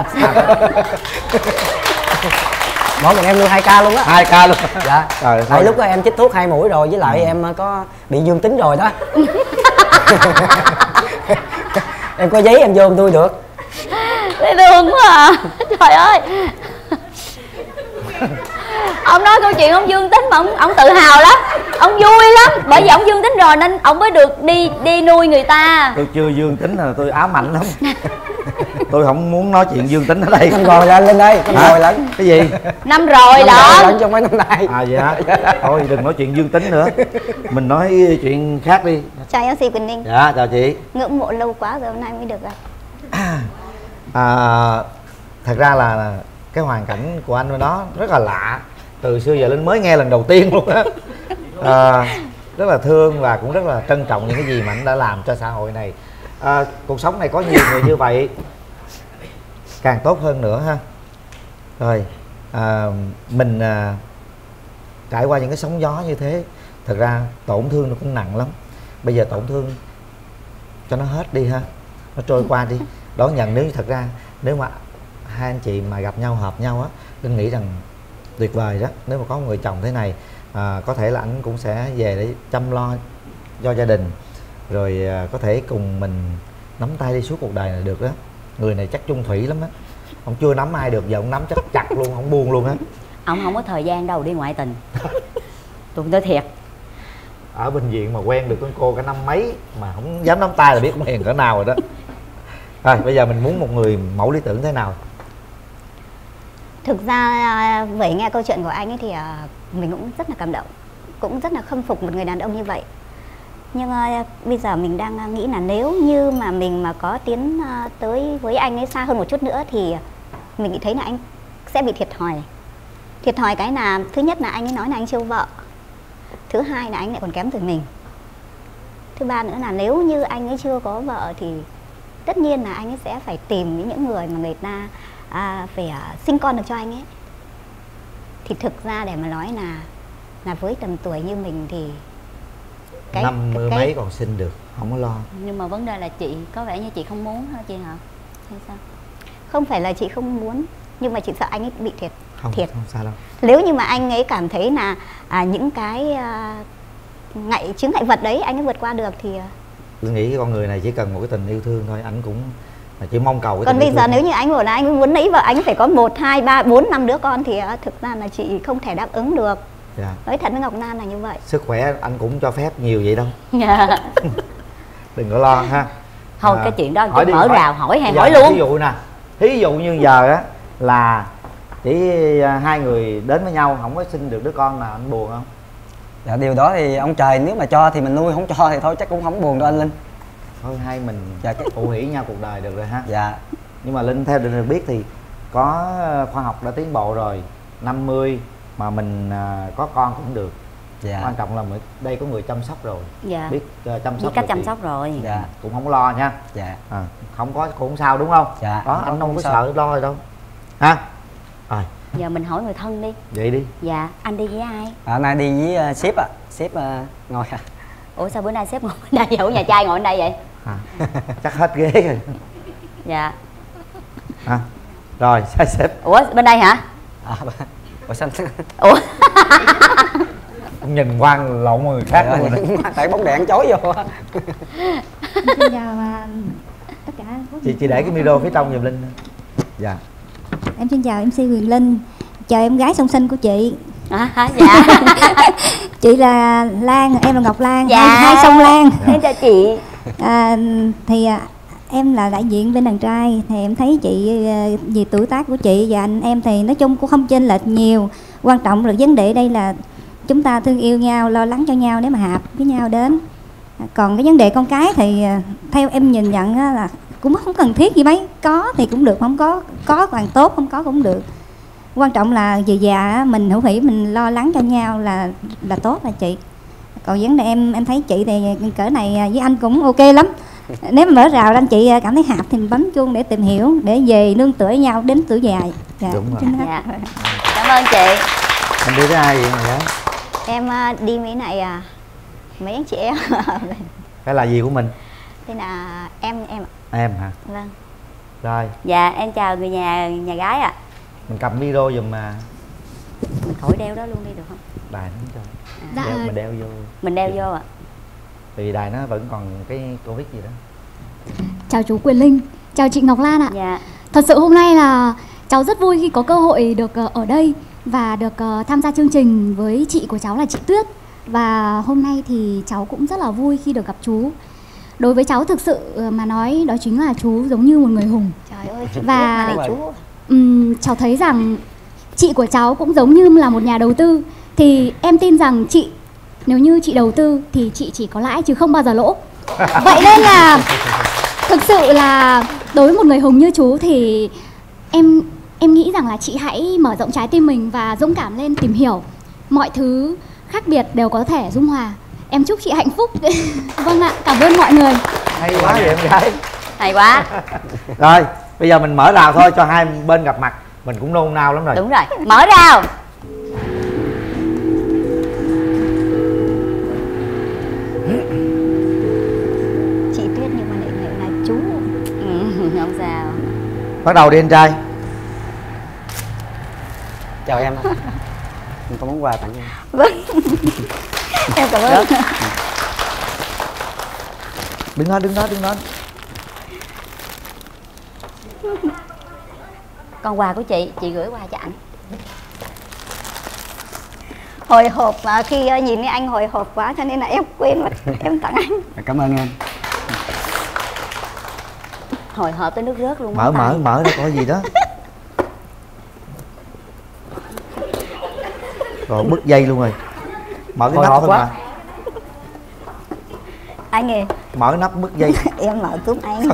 Mỗi mình em nuôi 2K luôn á. 2K luôn. Dạ. Tại lúc đó em chích thuốc 2 mũi rồi, với lại em có bị dương tính rồi đó. Em có giấy em vô em nuôi được. Dễ thương quá à. Trời ơi. Ông nói câu chuyện ông dương tính mà ông tự hào lắm, ông vui lắm, bởi vì ông dương tính rồi nên ông mới được đi nuôi người ta. Tôi chưa dương tính là tôi ám ảnh lắm. Tôi không muốn nói chuyện dương tính ở đây. Năm rồi là lên đây, năm rồi lận. Cái gì? Năm rồi lận trong mấy năm nay. À vậy hả? Thôi đừng nói chuyện dương tính nữa, mình nói chuyện khác đi. Chào MC Quỳnh Ninh. Dạ chào chị. Ngưỡng mộ lâu quá rồi hôm nay mới được gặp. Thật ra là cái hoàn cảnh của anh với nó rất là lạ, từ xưa giờ Linh mới nghe lần đầu tiên luôn á. Rất là thương và cũng rất là trân trọng những cái gì mà anh đã làm cho xã hội này. Cuộc sống này có nhiều người như vậy càng tốt hơn nữa ha. Rồi mình trải qua những cái sóng gió như thế, thật ra tổn thương nó cũng nặng lắm. Bây giờ tổn thương cho nó hết đi ha, nó trôi qua đi, đón nhận. Nếu như thật ra nếu mà hai anh chị mà gặp nhau hợp nhau á, Linh nghĩ rằng tuyệt vời đó. Nếu mà có một người chồng thế này, có thể là anh cũng sẽ về để chăm lo cho gia đình, rồi có thể cùng mình nắm tay đi suốt cuộc đời là được đó. Người này chắc chung thủy lắm á, ông chưa nắm ai được giờ ông nắm chắc chặt luôn, không buông luôn á. Ông không có thời gian đâu đi ngoại tình. Tôi nói thiệt, ở bệnh viện mà quen được con cô cả năm mấy mà không dám nắm tay là biết ông hiền cỡ nào rồi đó. Rồi bây giờ mình muốn một người mẫu lý tưởng thế nào? Thực ra với nghe câu chuyện của anh ấy thì mình cũng rất là cảm động, cũng rất là khâm phục một người đàn ông như vậy. Nhưng bây giờ mình đang nghĩ là nếu như mà mình mà có tiến tới với anh ấy xa hơn một chút nữa thì mình nghĩ thấy là anh sẽ bị thiệt thòi. Thiệt thòi cái là thứ nhất là anh ấy nói là anh chưa vợ, thứ hai là anh lại còn kém tuổi mình, thứ ba nữa là nếu như anh ấy chưa có vợ thì tất nhiên là anh ấy sẽ phải tìm những người mà người ta phải sinh con được cho anh ấy. Thì thực ra để mà nói là với tầm tuổi như mình thì năm mươi mấy còn sinh được, không có lo. Nhưng mà vấn đề là chị có vẻ như chị không muốn hả chị hả? Hay sao? Không phải là chị không muốn, nhưng mà chị sợ anh ấy bị thiệt. Không sao đâu. Nếu như mà anh ấy cảm thấy là những cái chướng ngại vật đấy anh ấy vượt qua được thì tôi nghĩ cái con người này chỉ cần một cái tình yêu thương thôi, anh cũng chỉ mong cầu cái. Còn bây giờ nếu như anh bảo là anh muốn lấy vợ, anh phải có 1, 2, 3, 4, 5 đứa con thì thực ra là chị không thể đáp ứng được. Dạ. Nói thật với Ngọc Lan là như vậy. Sức khỏe anh cũng cho phép nhiều vậy đâu. Dạ. Đừng có lo ha. Thôi cái chuyện đó hỏi mở rào hỏi hay hỏi luôn. Ví dụ nè, thí dụ như giờ á là chỉ hai người đến với nhau không có sinh được đứa con nào, anh buồn không? Dạ điều đó thì ông trời nếu mà cho thì mình nuôi, không cho thì thôi chắc cũng không buồn đâu anh Linh. Thôi hai mình phụ hỷ nhau cuộc đời được rồi ha. Dạ. Nhưng mà Linh theo được biết thì có khoa học đã tiến bộ rồi, 50 mà mình có con cũng được. Dạ. Quan trọng là đây có người chăm sóc rồi. Dạ. Biết chăm sóc, biết cách chăm sóc rồi. Dạ. Cũng không lo nha. Dạ. Không có cũng không sao đúng không? Dạ. Đó anh không có sợ lo rồi đâu ha. Rồi giờ mình hỏi người thân đi. Vậy đi. Dạ. Anh đi với ai? Hôm nay đi với sếp ạ. Sếp ngồi. Ủa sao bữa nay sếp ngồi bên đây, ở nhà trai ngồi bên đây vậy? Chắc hết ghế rồi. Dạ. Rồi sai sếp. Ủa bên đây hả? Ủa sao? Ủa nhìn quang lộn người khác luôn rồi. Tại bóng đèn chói vô. Xin chào tất cả. Chị để cái micro phía trong giùm Linh. Dạ. Em xin chào MC Huyền Linh, chào em gái song sinh của chị. Dạ. Chị là Lan, em là Ngọc Lan. Dạ. Hai sông Lan. Em chào chị. Thì em là đại diện bên đàn trai. Thì em thấy chị vì tuổi tác của chị và anh em thì nói chung cũng không chênh lệch nhiều. Quan trọng là vấn đề đây là chúng ta thương yêu nhau, lo lắng cho nhau để mà hợp với nhau đến. Còn cái vấn đề con cái thì theo em nhìn nhận là cũng không cần thiết gì mấy. Có thì cũng được, không có càng tốt, không có cũng được. Quan trọng là về già mình hữu hỷ, mình lo lắng cho nhau là tốt là chị. Còn vấn đề em thấy chị thì cỡ này với anh cũng ok lắm. Nếu mà mở rào anh chị cảm thấy hợp thì mình bấm chuông để tìm hiểu, để về nương tựa nhau đến tuổi già. Dạ. Đúng rồi. Dạ. Cảm ơn chị. Em đi với ai vậy mà đó? Em đi với này mấy anh chị em. Cái là gì của mình? Thế là em. Em hả? Vâng. Rồi. Dạ em chào người nhà gái ạ. Mình cầm micro giùm mà. Mình khỏi đeo đó luôn đi được không? Đài nó cho. Dạ. Mình đeo vô. Mình đeo vô ạ. Vì đài nó vẫn còn cái Covid gì đó. Chào chú Quyền Linh, chào chị Ngọc Lan ạ. Dạ. Thật sự hôm nay là cháu rất vui khi có cơ hội được ở đây và được tham gia chương trình với chị của cháu là chị Tuyết. Và hôm nay thì cháu cũng rất là vui khi được gặp chú. Đối với cháu thực sự mà nói đó chính là chú giống như một người hùng. Trời ơi, chị và Tuyết mà chú. Cháu thấy rằng chị của cháu cũng giống như là một nhà đầu tư. Thì em tin rằng chị, nếu như chị đầu tư thì chị chỉ có lãi chứ không bao giờ lỗ. Vậy nên là thực sự là đối với một người hùng như chú thì em nghĩ rằng là chị hãy mở rộng trái tim mình và dũng cảm lên tìm hiểu. Mọi thứ khác biệt đều có thể dung hòa. Em chúc chị hạnh phúc. Vâng ạ, cảm ơn mọi người. Hay quá vậy em gái. Hay quá. Rồi, bây giờ mình mở rào thôi cho hai bên gặp mặt. Mình cũng nôn nao lắm rồi. Đúng rồi, mở rào. Chị Tuyết nhưng mà lại là chú. Không sao. Bắt đầu đi anh trai. Chào em. Mình có món quà tặng em. Vâng. Em cảm ơn. Đứng đó. Con quà của chị gửi qua cho anh. Hồi hộp mà khi nhìn thấy anh hồi hộp quá cho nên là em quên mất em tặng anh. Cảm ơn em. Hồi hộp tới nước rớt luôn. Mở ra có gì đó. Rồi bứt dây luôn rồi. Mở cái nắp thôi mà. Anh ơi. Mở nắp bứt dây. Em mở giúp anh.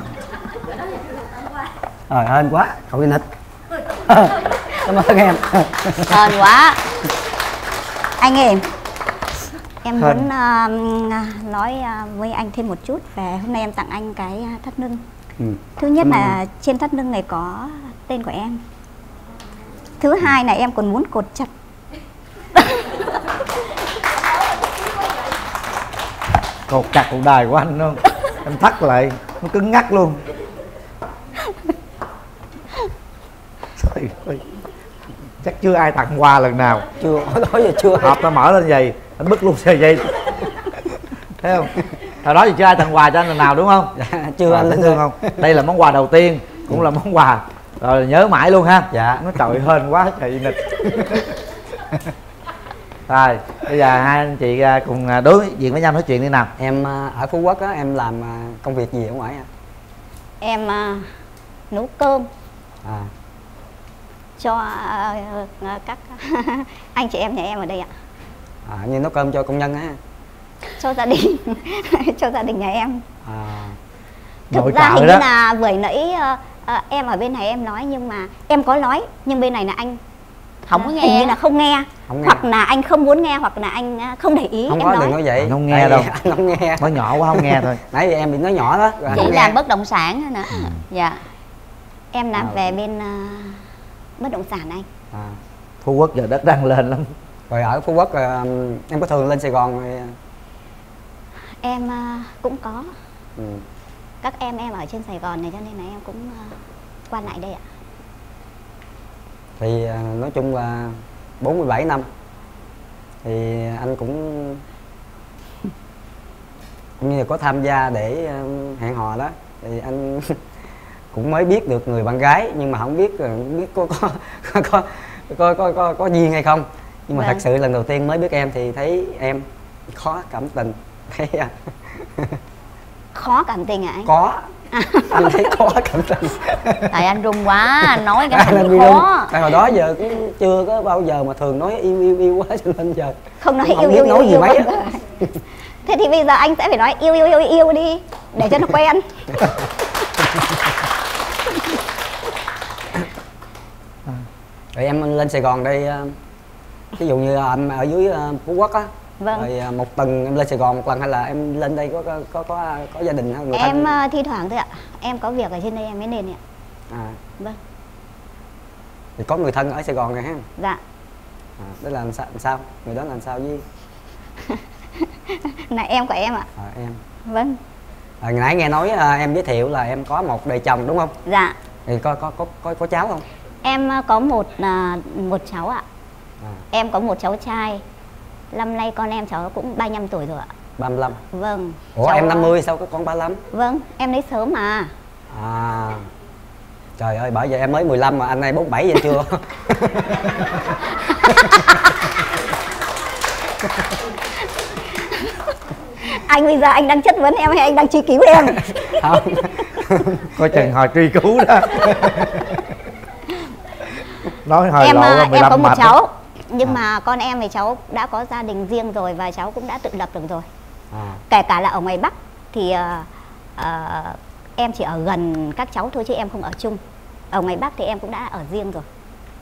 Trời ơi quá, cậu nịch. Cảm ơn em. Hên quá. Anh ơi, em muốn nói với anh thêm một chút về hôm nay em tặng anh cái thắt lưng. Thứ nhất là trên thắt lưng này có tên của em. Thứ hai là em còn muốn cột chặt. Cột chặt cuộc đời của anh luôn. Em thắt lại, nó cứng ngắc luôn. Trời ơi. Chắc chưa ai tặng quà lần nào. Chưa, đó giờ chưa. Hộp nó mở lên vậy, anh bứt luôn sợi dây. Thấy không? Hồi đó thì chưa ai tặng quà cho anh lần nào đúng không? Dạ, chưa anh thương không? Đây là món quà đầu tiên, cũng là món quà rồi nhớ mãi luôn ha. Dạ. Nó trời hên quá trời nịch. Rồi, bây giờ hai anh chị cùng đối diện với nhau nói chuyện đi nào. Em ở Phú Quốc á, em làm công việc gì ở ngoài ạ? Em nấu cơm cho các anh chị em nhà em ở đây ạ. Như nấu cơm cho công nhân á? Cho gia đình. Cho gia đình nhà em. Thực ra hình như là vừa nãy em ở bên này em nói nhưng mà em có nói nhưng bên này là anh không có nghe, hình như là không nghe. Hoặc là anh không muốn nghe hoặc là anh không để ý. Không em có, nói. đừng nói vậy. Anh không nghe đâu. Anh không nghe. Nói nhỏ quá không nghe thôi. Nãy giờ em bị nói nhỏ đó. Chỉ làm bất động sản thôi nè. Dạ. Em làm về bên bất động sản anh. Phú Quốc giờ đất đang lên lắm. Rồi ở Phú Quốc em có thường lên Sài Gòn rồi? Em cũng có. Các em ở trên Sài Gòn này cho nên là em cũng qua lại đây ạ. Thì nói chung là 47 năm thì anh cũng như là có tham gia để hẹn hò đó, thì anh cũng mới biết được người bạn gái nhưng mà không biết có duyên hay không. Nhưng mà thật sự lần đầu tiên mới biết em thì thấy em khó cảm tình. Thấy khó cảm tình hả anh? Có. Anh thấy khó cảm tình. Tại anh run quá, anh nói cái thành khó. Tại hồi đó giờ cũng chưa có bao giờ mà thường nói yêu quá cho nên giờ không nói không yêu nói gì mấy. Thế thì bây giờ anh sẽ phải nói yêu đi để cho nó quen. Rồi em lên Sài Gòn đây, ví dụ như em ở dưới Phú Quốc á, vâng. Rồi một tuần em lên Sài Gòn một lần hay là em lên đây có gia đình hay người em thân? Thi thoảng thôi ạ, em có việc ở trên đây em mới lên ạ. Vâng. Thì có người thân ở Sài Gòn này ha? Dạ. Đó là làm sao? Người đó làm sao với? Là em của em ạ. Em. Vâng. Hồi nãy nghe nói em giới thiệu là em có một đời chồng đúng không? Dạ. Thì có cháu không? Em có một cháu ạ. Em có một cháu trai. Năm nay con em cháu cũng 35 tuổi rồi ạ. 35. Vâng. Ủa cháu em 50 sao có con 35? Vâng, em lấy sớm mà. Trời ơi, bởi vậy em mới 15 mà anh này 47 vậy chưa? Anh bây giờ anh đang chất vấn em hay anh đang truy cứu em? Không. Coi chừng hồi truy cứu đó. Nói hồi lộ là 15 em có một mạch cháu. Nhưng mà con em thì cháu đã có gia đình riêng rồi và cháu cũng đã tự lập được rồi. Kể cả là ở ngoài Bắc thì em chỉ ở gần các cháu thôi chứ em không ở chung. Ở ngoài Bắc thì em cũng đã ở riêng rồi.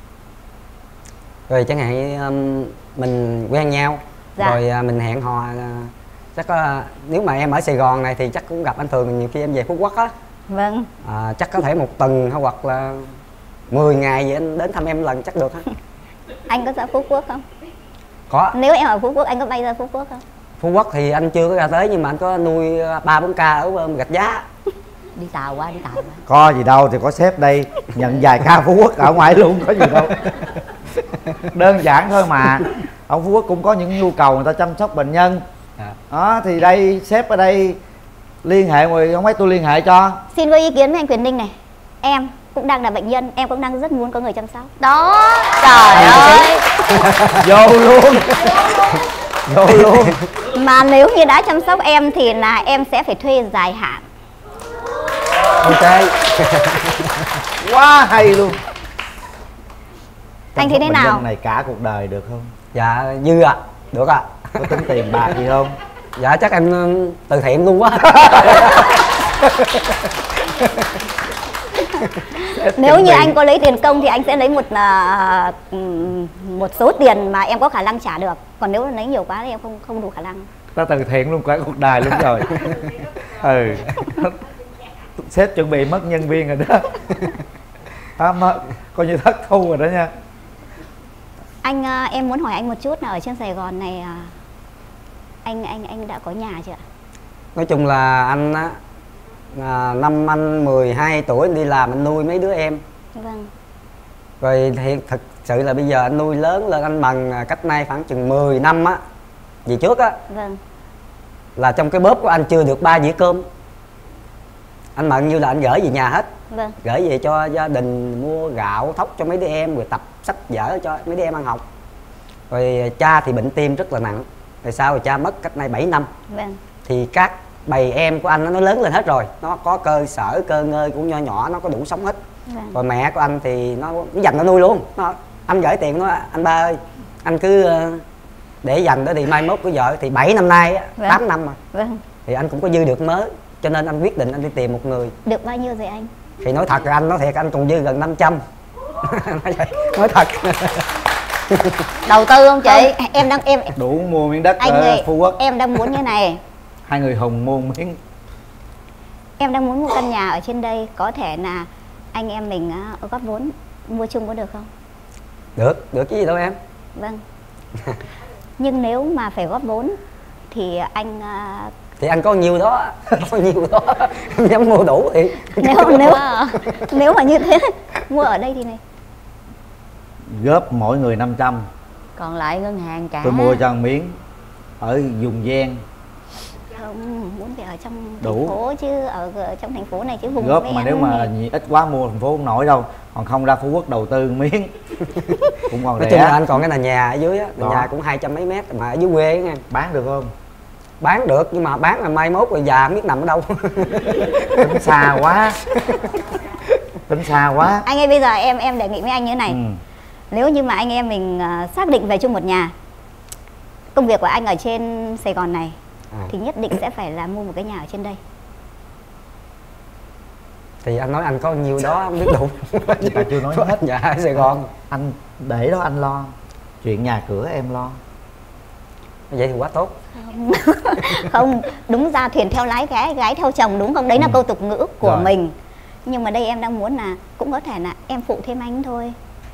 Rồi chẳng hạn mình quen nhau, rồi mình hẹn hò, chắc có, nếu mà em ở Sài Gòn này thì chắc cũng gặp anh Thường nhiều khi em về Phú Quốc á. Vâng. Chắc có thể một tuần hay hoặc là 10 ngày vậy anh đến thăm em lần chắc được ha. Anh có ra Phú Quốc không? Có. Nếu em ở Phú Quốc anh có bay ra Phú Quốc không? Phú Quốc thì anh chưa có ra tới nhưng mà anh có nuôi 3-4 ca ở Gạch Giá. Đi tàu qua. Có gì đâu, thì có sếp đây nhận vài ca Phú Quốc ở ngoài luôn, có gì đâu. Đơn giản thôi mà. Ông Phú Quốc cũng có những nhu cầu người ta chăm sóc bệnh nhân. Đó thì đây sếp ở đây liên hệ rồi, không phải tôi liên hệ cho. Xin có ý kiến với anh Quyền Ninh này. Em cũng đang là bệnh nhân, em cũng đang rất muốn có người chăm sóc. Đó, trời ơi. Vô luôn. Vô luôn. Mà nếu như đã chăm sóc em thì là em sẽ phải thuê dài hạn. Ok. Quá hay luôn. Anh thấy thế nào? Bệnh nhân này cả cuộc đời được không? Dạ dư ạ. Được ạ. Có tính tiền bạc gì không? Dạ chắc em từ thiện luôn quá. Nếu như anh có lấy tiền công thì anh sẽ lấy một số tiền mà em có khả năng trả được. Còn nếu lấy nhiều quá thì em không đủ khả năng. Ta từ thiện luôn cả cuộc đời luôn rồi. Sếp chuẩn bị mất nhân viên rồi đó. Coi như thất thu rồi đó nha. Em muốn hỏi anh một chút là ở trên Sài Gòn này anh đã có nhà chưa ạ? Nói chung là anh á, năm anh 12 tuổi anh đi làm anh nuôi mấy đứa em. Vâng. Rồi thì thực sự là bây giờ anh nuôi lớn lên, anh mần cách nay khoảng chừng 10 năm á về trước á. Vâng. Là trong cái bóp của anh chưa được 3 dĩa cơm. Anh mần như là anh gửi về nhà hết. Vâng. Gửi về cho gia đình, mua gạo thóc cho mấy đứa em, rồi tập sách vở cho mấy đứa em ăn học. Rồi cha thì bệnh tim rất là nặng. Rồi sau rồi cha mất cách nay 7 năm. Vâng. Thì các bầy em của anh nó lớn lên hết rồi, nó có cơ sở cơ ngơi cũng nho nhỏ, nó có đủ sống hết. Vâng. Rồi mẹ của anh thì nó dành nó nuôi luôn. Anh gửi tiền nó, anh ba ơi anh cứ để dành đó thì mai mốt của vợ thì 7 năm nay á, vâng. 8 năm mà. Vâng. Thì anh cũng có dư được mới, cho nên anh quyết định anh đi tìm một người. Được bao nhiêu rồi anh? Thì nói thật là anh nói thiệt anh còn dư gần 500. Nói thật. Đầu tư không chị? Em đủ mua miếng đất anh ở ơi, Phú Quốc. Em đang muốn như này. Hai người hùng mua miếng. Em đang muốn mua căn nhà ở trên đây, có thể là anh em mình góp vốn mua chung có được không? Được chứ gì đâu em. Vâng. Nhưng nếu mà phải góp vốn thì anh thì anh có nhiều đó, có nhiều đó em dám mua đủ thì nếu mà như thế mua ở đây thì này góp mỗi người 500, còn lại ngân hàng trả. Tôi mua cho một miếng ở vùng ven. Không, muốn về ở trong đủ thành phố chứ, ở trong thành phố này chứ vùng góp ven mà nếu mà ít quá mua thành phố không nổi đâu, còn không ra Phú Quốc đầu tư miếng Cũng còn nói rẻ. chung là anh còn cái là nhà ở dưới á, Đó. nhà cũng 200 mấy mét mà ở dưới quê á nghe. Bán được không? Bán được nhưng mà bán là mai mốt rồi già không biết nằm ở đâu. Tính xa quá. Tính xa quá. Anh ơi bây giờ em đề nghị với anh như thế này. Nếu như mà anh em mình xác định về chung một nhà, công việc của anh ở trên Sài Gòn này thì nhất định sẽ phải là mua một cái nhà ở trên đây. Thì anh nói anh có nhiêu đó không biết đủ. Người ta chưa nói hết. Nhà ở Sài Gòn. Anh để đó anh lo. Chuyện nhà cửa em lo. Vậy thì quá tốt. Không, đúng ra thuyền theo lái gái theo chồng đúng không? Đấy là câu tục ngữ của Rồi. mình. Nhưng mà đây em đang muốn là cũng có thể là em phụ thêm anh thôi.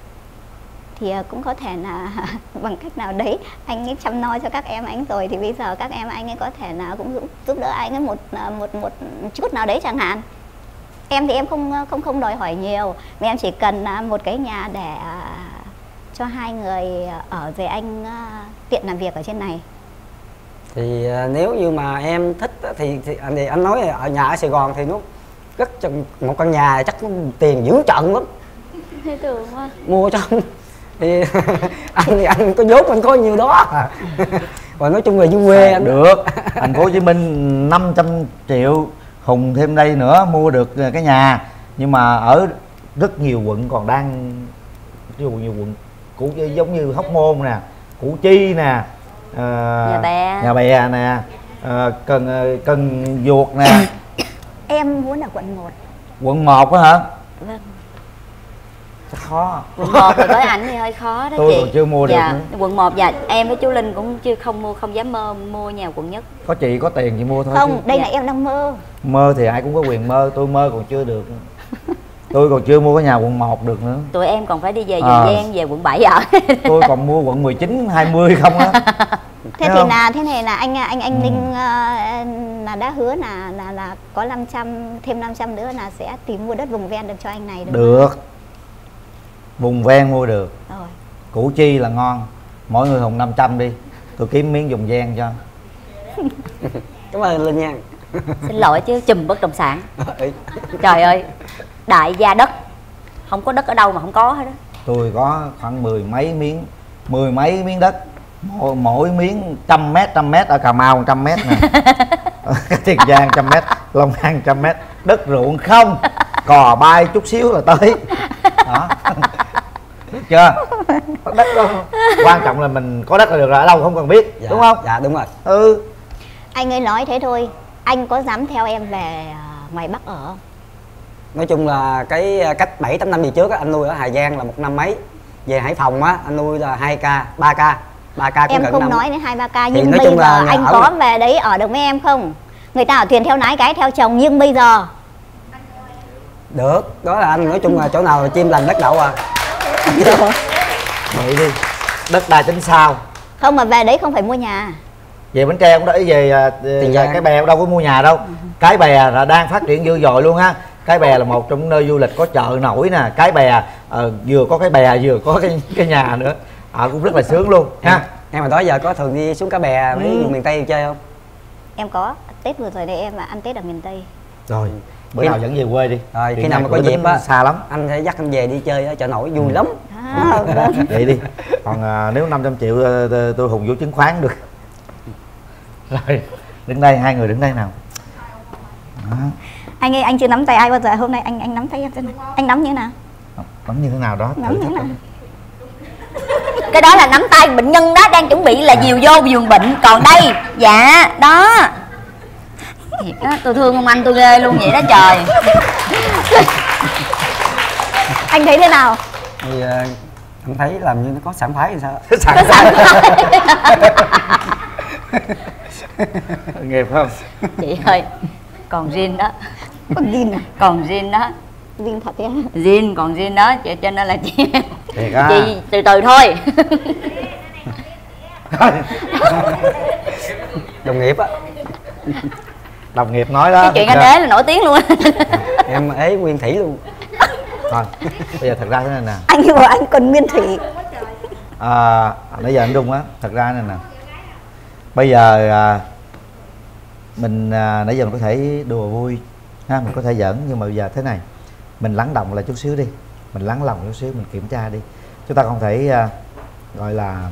Thì cũng có thể là bằng cách nào đấy anh ấy chăm lo cho các em anh rồi thì bây giờ các em anh ấy có thể là cũng giúp đỡ anh ấy một chút nào đấy chẳng hạn. Em thì em không đòi hỏi nhiều, mà em chỉ cần một cái nhà để cho hai người ở rồi anh tiện làm việc ở trên này. Thì nếu như mà em thích á, thì anh nói ở nhà ở Sài Gòn thì nó rất một căn nhà chắc tiền dữ trận lắm. Thế tưởng quá. Mua cho thì anh có vốn anh có nhiều đó. Còn nói chung là dưới quê anh được. Thành phố Hồ Chí Minh 500 triệu Hùng thêm đây nữa mua được cái nhà. Nhưng mà ở rất nhiều quận còn đang nhiều quận củ giống như Hóc Môn nè, Củ Chi nè, Nhà Bè nè, Cần Duộc nè. Em muốn ở quận 1. Quận 1 á hả? Vâng. Khó. Quận 1 thì với ảnh thì hơi khó đó tôi chị. Còn chưa mua được nữa. Quận 1 và em với chú Linh cũng chưa không dám mua nhà quận nhất. Có chị có tiền chị mua thôi. Không, chứ. đây là em đang mơ. Mơ thì ai cũng có quyền mơ, tôi mơ còn chưa được. Tôi còn chưa mua cái nhà quận 1 được nữa. Tụi em còn phải đi về Dầu Giang, về quận 7 ở. Tôi còn mua quận 19, 20 không á. Thế thì là thế này là anh Ninh là đã hứa là có 500 thêm 500 nữa là sẽ tìm mua đất vùng ven được cho anh này được. Được. Vùng ven mua được. Rồi. Củ Chi là ngon. Mỗi người Hùng 500 đi. Tôi kiếm miếng vùng ven cho. Cảm ơn Linh nha. Xin lỗi chứ chùm bất động sản. Trời ơi, đại gia đất. Không có đất ở đâu mà không có hết đó. Tôi có khoảng mười mấy miếng đất. Mỗi miếng 100 mét ở Cà Mau 100 mét nè. Tiền Giang 100 mét, Long An 100 mét. Đất ruộng không, cò bay chút xíu là tới. Đó. Được chưa? Đất đâu. Quan trọng là mình có đất là được rồi, ở đâu không cần biết. Dạ, đúng không? Dạ đúng rồi. Anh ấy nói thế thôi. Anh có dám theo em về ngoài Bắc ở không? Nói chung là cái cách 7-8 năm về trước á, anh nuôi ở Hà Giang là 1 năm mấy. Về Hải Phòng á, anh nuôi là 2k, 3k. 3k cũng em gần không năm. nói đến 2-3k Thì nhưng nói bây chung là giờ anh có về đấy ở được với em không? Người ta ở thuyền theo lái gái theo chồng nhưng bây giờ được, đó là anh nói chung là chỗ nào chim lành đất đậu à. Vậy đi. Đất đai tính sao? không mà về đấy không phải mua nhà. Về Bến Tre cũng đợi về Cái Bè cũng đâu có mua nhà đâu. Cái Bè là đang phát triển dữ dội luôn ha. Cái Bè là một trong những nơi du lịch có chợ nổi nè. Cái Bè vừa có cái bè vừa có cái nhà nữa. Cũng rất là sướng luôn ha. Em mà đó giờ có thường đi xuống Cái Bè mấy vùng miền Tây chơi không? Em có. Tết vừa rồi đây em ăn Tết ở miền Tây. Rồi bữa nào dẫn về quê đi. Rồi khi nào mà có dịp á xa lắm anh sẽ dắt anh về đi chơi ở chợ nổi vui lắm. Vậy đi. Còn nếu 500 triệu tôi Hùng vô chứng khoán được. Rồi đứng đây, hai người đứng đây nào. Đó. Anh ơi, anh chưa nắm tay ai bao giờ, hôm nay anh nắm tay em xem. Anh nắm như thế nào? Nắm như thế nào đó. Nắm như thế nào? Cái đó là nắm tay bệnh nhân đó, đang chuẩn bị là dìu vô giường bệnh. Còn đây, dạ, đó. Thiệt đó, tôi thương ông anh tôi ghê luôn vậy đó trời. Anh thấy thế nào? Thì anh thấy làm như nó có sảng khoái hay sao? Sảng khoái. Nghiệp không? Chị ơi, còn zin đó. Còn zin à? Còn zin đó. Zin thật đấy. Zin, còn zin đó, cho nên là chị từ từ thôi. Đồng nghiệp á. Đồng nghiệp nói đó. Cái chuyện anh ế là nổi tiếng luôn. Em ế nguyên thủy luôn. Thôi, bây giờ thật ra thế này nè. Anh nhưng mà anh còn nguyên thủy. Nãy giờ anh Đung á, thật ra này nè. Bây giờ mình nãy giờ mình có thể đùa vui ha, mình có thể giỡn, nhưng mà bây giờ thế này, mình lắng động lại chút xíu đi, mình lắng lòng chút xíu, mình kiểm tra đi. Chúng ta không thể gọi là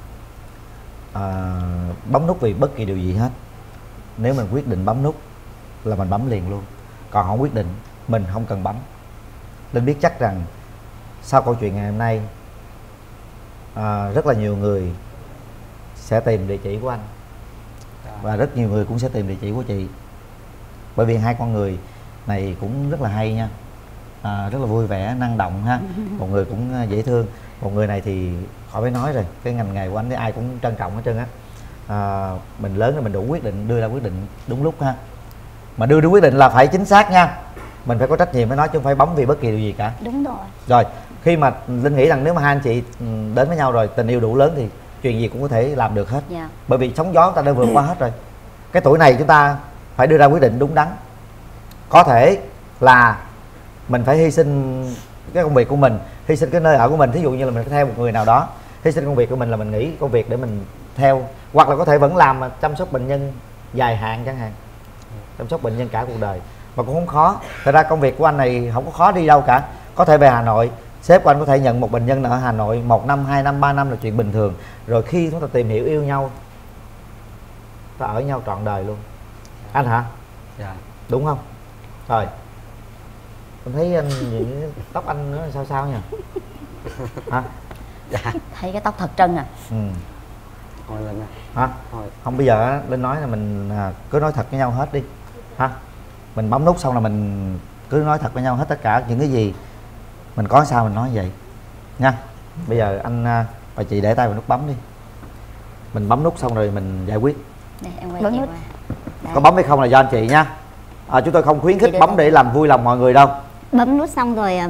bấm nút vì bất kỳ điều gì hết. Nếu mình quyết định bấm nút là mình bấm liền luôn. Còn không quyết định mình không cần bấm. Linh biết chắc rằng sau câu chuyện ngày hôm nay rất là nhiều người sẽ tìm địa chỉ của anh, và rất nhiều người cũng sẽ tìm địa chỉ của chị. Bởi vì hai con người này cũng rất là hay nha, rất là vui vẻ, năng động ha. Một người cũng dễ thương, một người này thì khỏi phải nói rồi, cái ngành nghề của anh thì ai cũng trân trọng hết trơn á. Mình lớn rồi mình đủ quyết định, đưa ra quyết định đúng lúc ha. Mà đưa ra quyết định là phải chính xác nha, mình phải có trách nhiệm với nó chứ không phải bấm vì bất kỳ điều gì cả. Đúng rồi. Rồi khi mà Linh nghĩ rằng nếu mà hai anh chị đến với nhau rồi, tình yêu đủ lớn thì chuyện gì cũng có thể làm được hết. Bởi vì sóng gió chúng ta đã vượt qua hết rồi. Cái tuổi này chúng ta phải đưa ra quyết định đúng đắn. Có thể là mình phải hy sinh cái công việc của mình, hy sinh cái nơi ở của mình. Thí dụ như là mình theo một người nào đó, hy sinh công việc của mình là mình nghỉ công việc để mình theo. Hoặc là có thể vẫn làm mà chăm sóc bệnh nhân dài hạn chẳng hạn, chăm sóc bệnh nhân cả cuộc đời mà cũng không khó. Thật ra công việc của anh này không có khó đi đâu cả. Có thể về Hà Nội, sếp của anh có thể nhận một bệnh nhân ở Hà Nội 1 năm, 2 năm, 3 năm là chuyện bình thường. Rồi khi chúng ta tìm hiểu yêu nhau, ta ở nhau trọn đời luôn. Anh hả? Dạ. Đúng không? Rồi tôi thấy anh những tóc anh nó sao sao nha. Hả? Dạ. Thấy cái tóc thật trân à. Thôi Linh hả? Thôi. Không, bây giờ Linh nói là mình cứ nói thật với nhau hết đi ha. Mình bấm nút xong là mình cứ nói thật với nhau hết tất cả những cái gì mình có sao mình nói vậy nha. Bây giờ anh và chị để tay vào nút bấm đi. Mình bấm nút xong rồi mình giải quyết. Đây, em quay Bấm nút. Có bấm hay không là do anh chị nha. Chúng tôi không khuyến khích bấm để làm vui lòng mọi người đâu. Bấm nút xong rồi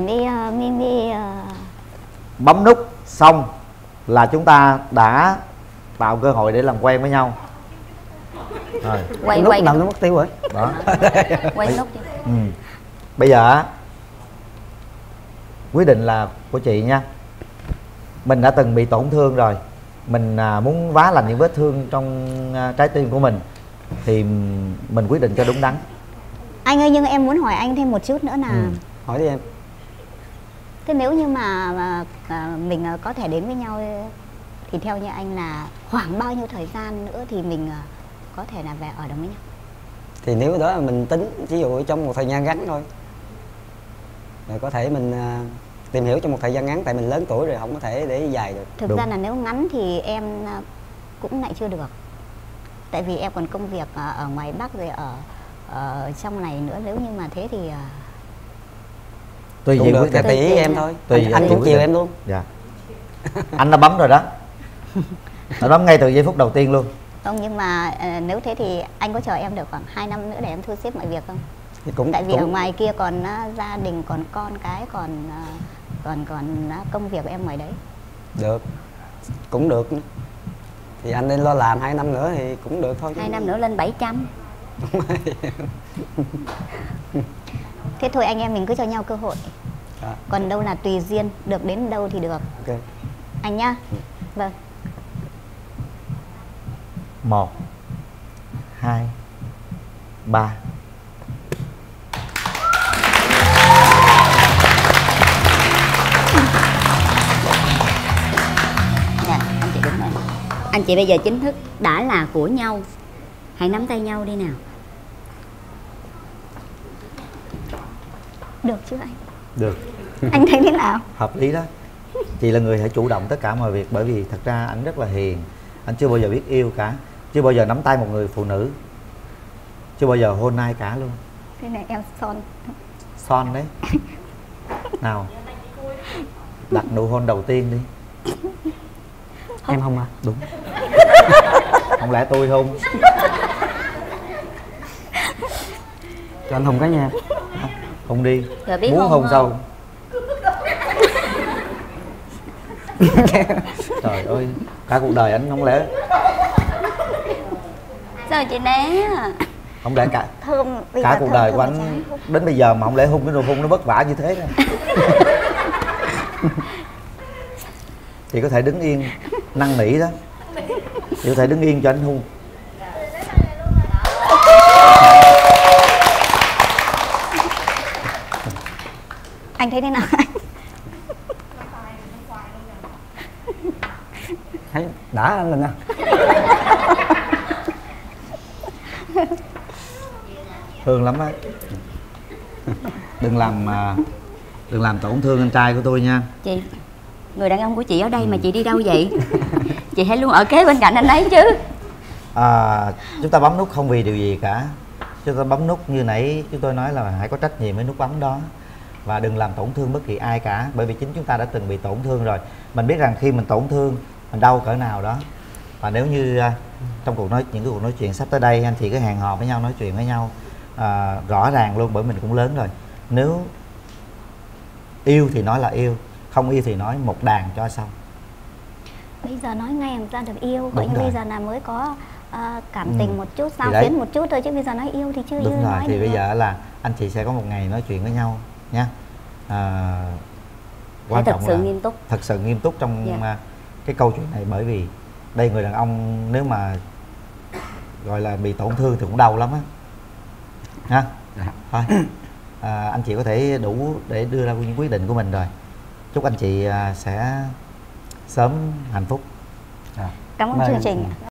Bấm nút xong là chúng ta đã tạo cơ hội để làm quen với nhau. Rồi. Quay làm nó mất tiêu rồi. Đó. Quay nút đi. Bây giờ quyết định là của chị nha. Mình đã từng bị tổn thương rồi, mình muốn vá lành những vết thương trong trái tim của mình thì mình quyết định cho đúng đắn. Anh ơi, nhưng em muốn hỏi anh thêm một chút nữa là hỏi đi em. Thế nếu như mà mình có thể đến với nhau thì theo như anh là khoảng bao nhiêu thời gian nữa thì mình có thể là về ở đồng với nhau? Thì nếu đó là mình tính ví dụ trong một thời gian ngắn thôi, rồi có thể mình tìm hiểu trong một thời gian ngắn, tại mình lớn tuổi rồi không có thể để dài được. Thực ra là nếu ngắn thì em cũng lại chưa được, tại vì em còn công việc ở ngoài Bắc rồi ở trong này nữa. Nếu như mà thế thì tùy được, tùy ý em thôi. Anh cũng chiều em luôn. Dạ. Anh đã bấm rồi đó. Nó bấm ngay từ giây phút đầu tiên luôn. Không, nhưng mà nếu thế thì anh có chờ em được khoảng 2 năm nữa để em thu xếp mọi việc không? Cũng, tại vì ở ngoài kia còn gia đình, còn con cái, còn công việc của em ngoài đấy. Được, cũng được. Thì anh nên lo làm 2 năm nữa thì cũng được thôi. 2 năm nữa lên 700. Thế thôi anh em mình cứ cho nhau cơ hội. Còn đâu là tùy duyên, được đến đâu thì được. Ok. Anh nhá. Vâng. 1 2 3. Dạ, anh chị đúng rồi. Anh chị bây giờ chính thức đã là của nhau. Hãy nắm tay nhau đi nào. Được chứ anh? Được. Anh thấy thế nào? Hợp lý đó. Chị là người hãy chủ động tất cả mọi việc. Bởi vì thật ra anh rất là hiền. Anh chưa bao giờ biết yêu cả, chưa bao giờ nắm tay một người phụ nữ, chưa bao giờ hôn ai cả luôn. Thế này em son. Son đấy. Nào, đặt nụ hôn đầu tiên đi. Em không à? Đúng. Không lẽ tôi hôn? Cho anh hôn cái nha. Hôn đi. Biết muốn hôn sao? Trời ơi, cả cuộc đời anh không lẽ sao chị né? Không lẽ cả thơm, cả cuộc đời của anh đến bây giờ mà không lẽ hôn cái nụ hôn nó vất vả như thế đâu. Chị có thể đứng yên năn nỉ đó, chị có thể đứng yên cho anh hôn. Anh thấy thế nào? thấy đã anh Linh à. Thương lắm á. Đừng làm tổn thương anh trai của tôi nha. Chị, người đàn ông của chị ở đây mà chị đi đâu vậy? Chị hãy luôn ở kế bên cạnh anh ấy chứ. Chúng ta bấm nút không vì điều gì cả. Chúng ta bấm nút như nãy chúng tôi nói là hãy có trách nhiệm với nút bấm đó. Và đừng làm tổn thương bất kỳ ai cả. Bởi vì chính chúng ta đã từng bị tổn thương rồi. Mình biết rằng khi mình tổn thương, mình đau cỡ nào đó. Và nếu như trong những cái cuộc nói chuyện sắp tới đây, anh chị cứ hẹn hò với nhau, nói chuyện với nhau rõ ràng luôn, bởi mình cũng lớn rồi. Nếu yêu thì nói là yêu, không yêu thì nói một đàn cho xong. Bây giờ nói ngay làm ra được yêu, vậy bây giờ là mới có cảm tình một chút, sao xuyến một chút thôi, chứ bây giờ nói yêu thì chưa đúng yêu. Rồi, nói thì được bây giờ là anh chị sẽ có một ngày nói chuyện với nhau nha. Quan trọng thật sự là nghiêm túc. Thật sự nghiêm túc trong cái câu chuyện này, bởi vì đây người đàn ông nếu mà gọi là bị tổn thương thì cũng đau lắm á ha. Thôi anh chị có thể đủ để đưa ra những quyết định của mình rồi. Chúc anh chị sẽ sớm hạnh phúc. Cảm ơn chương trình.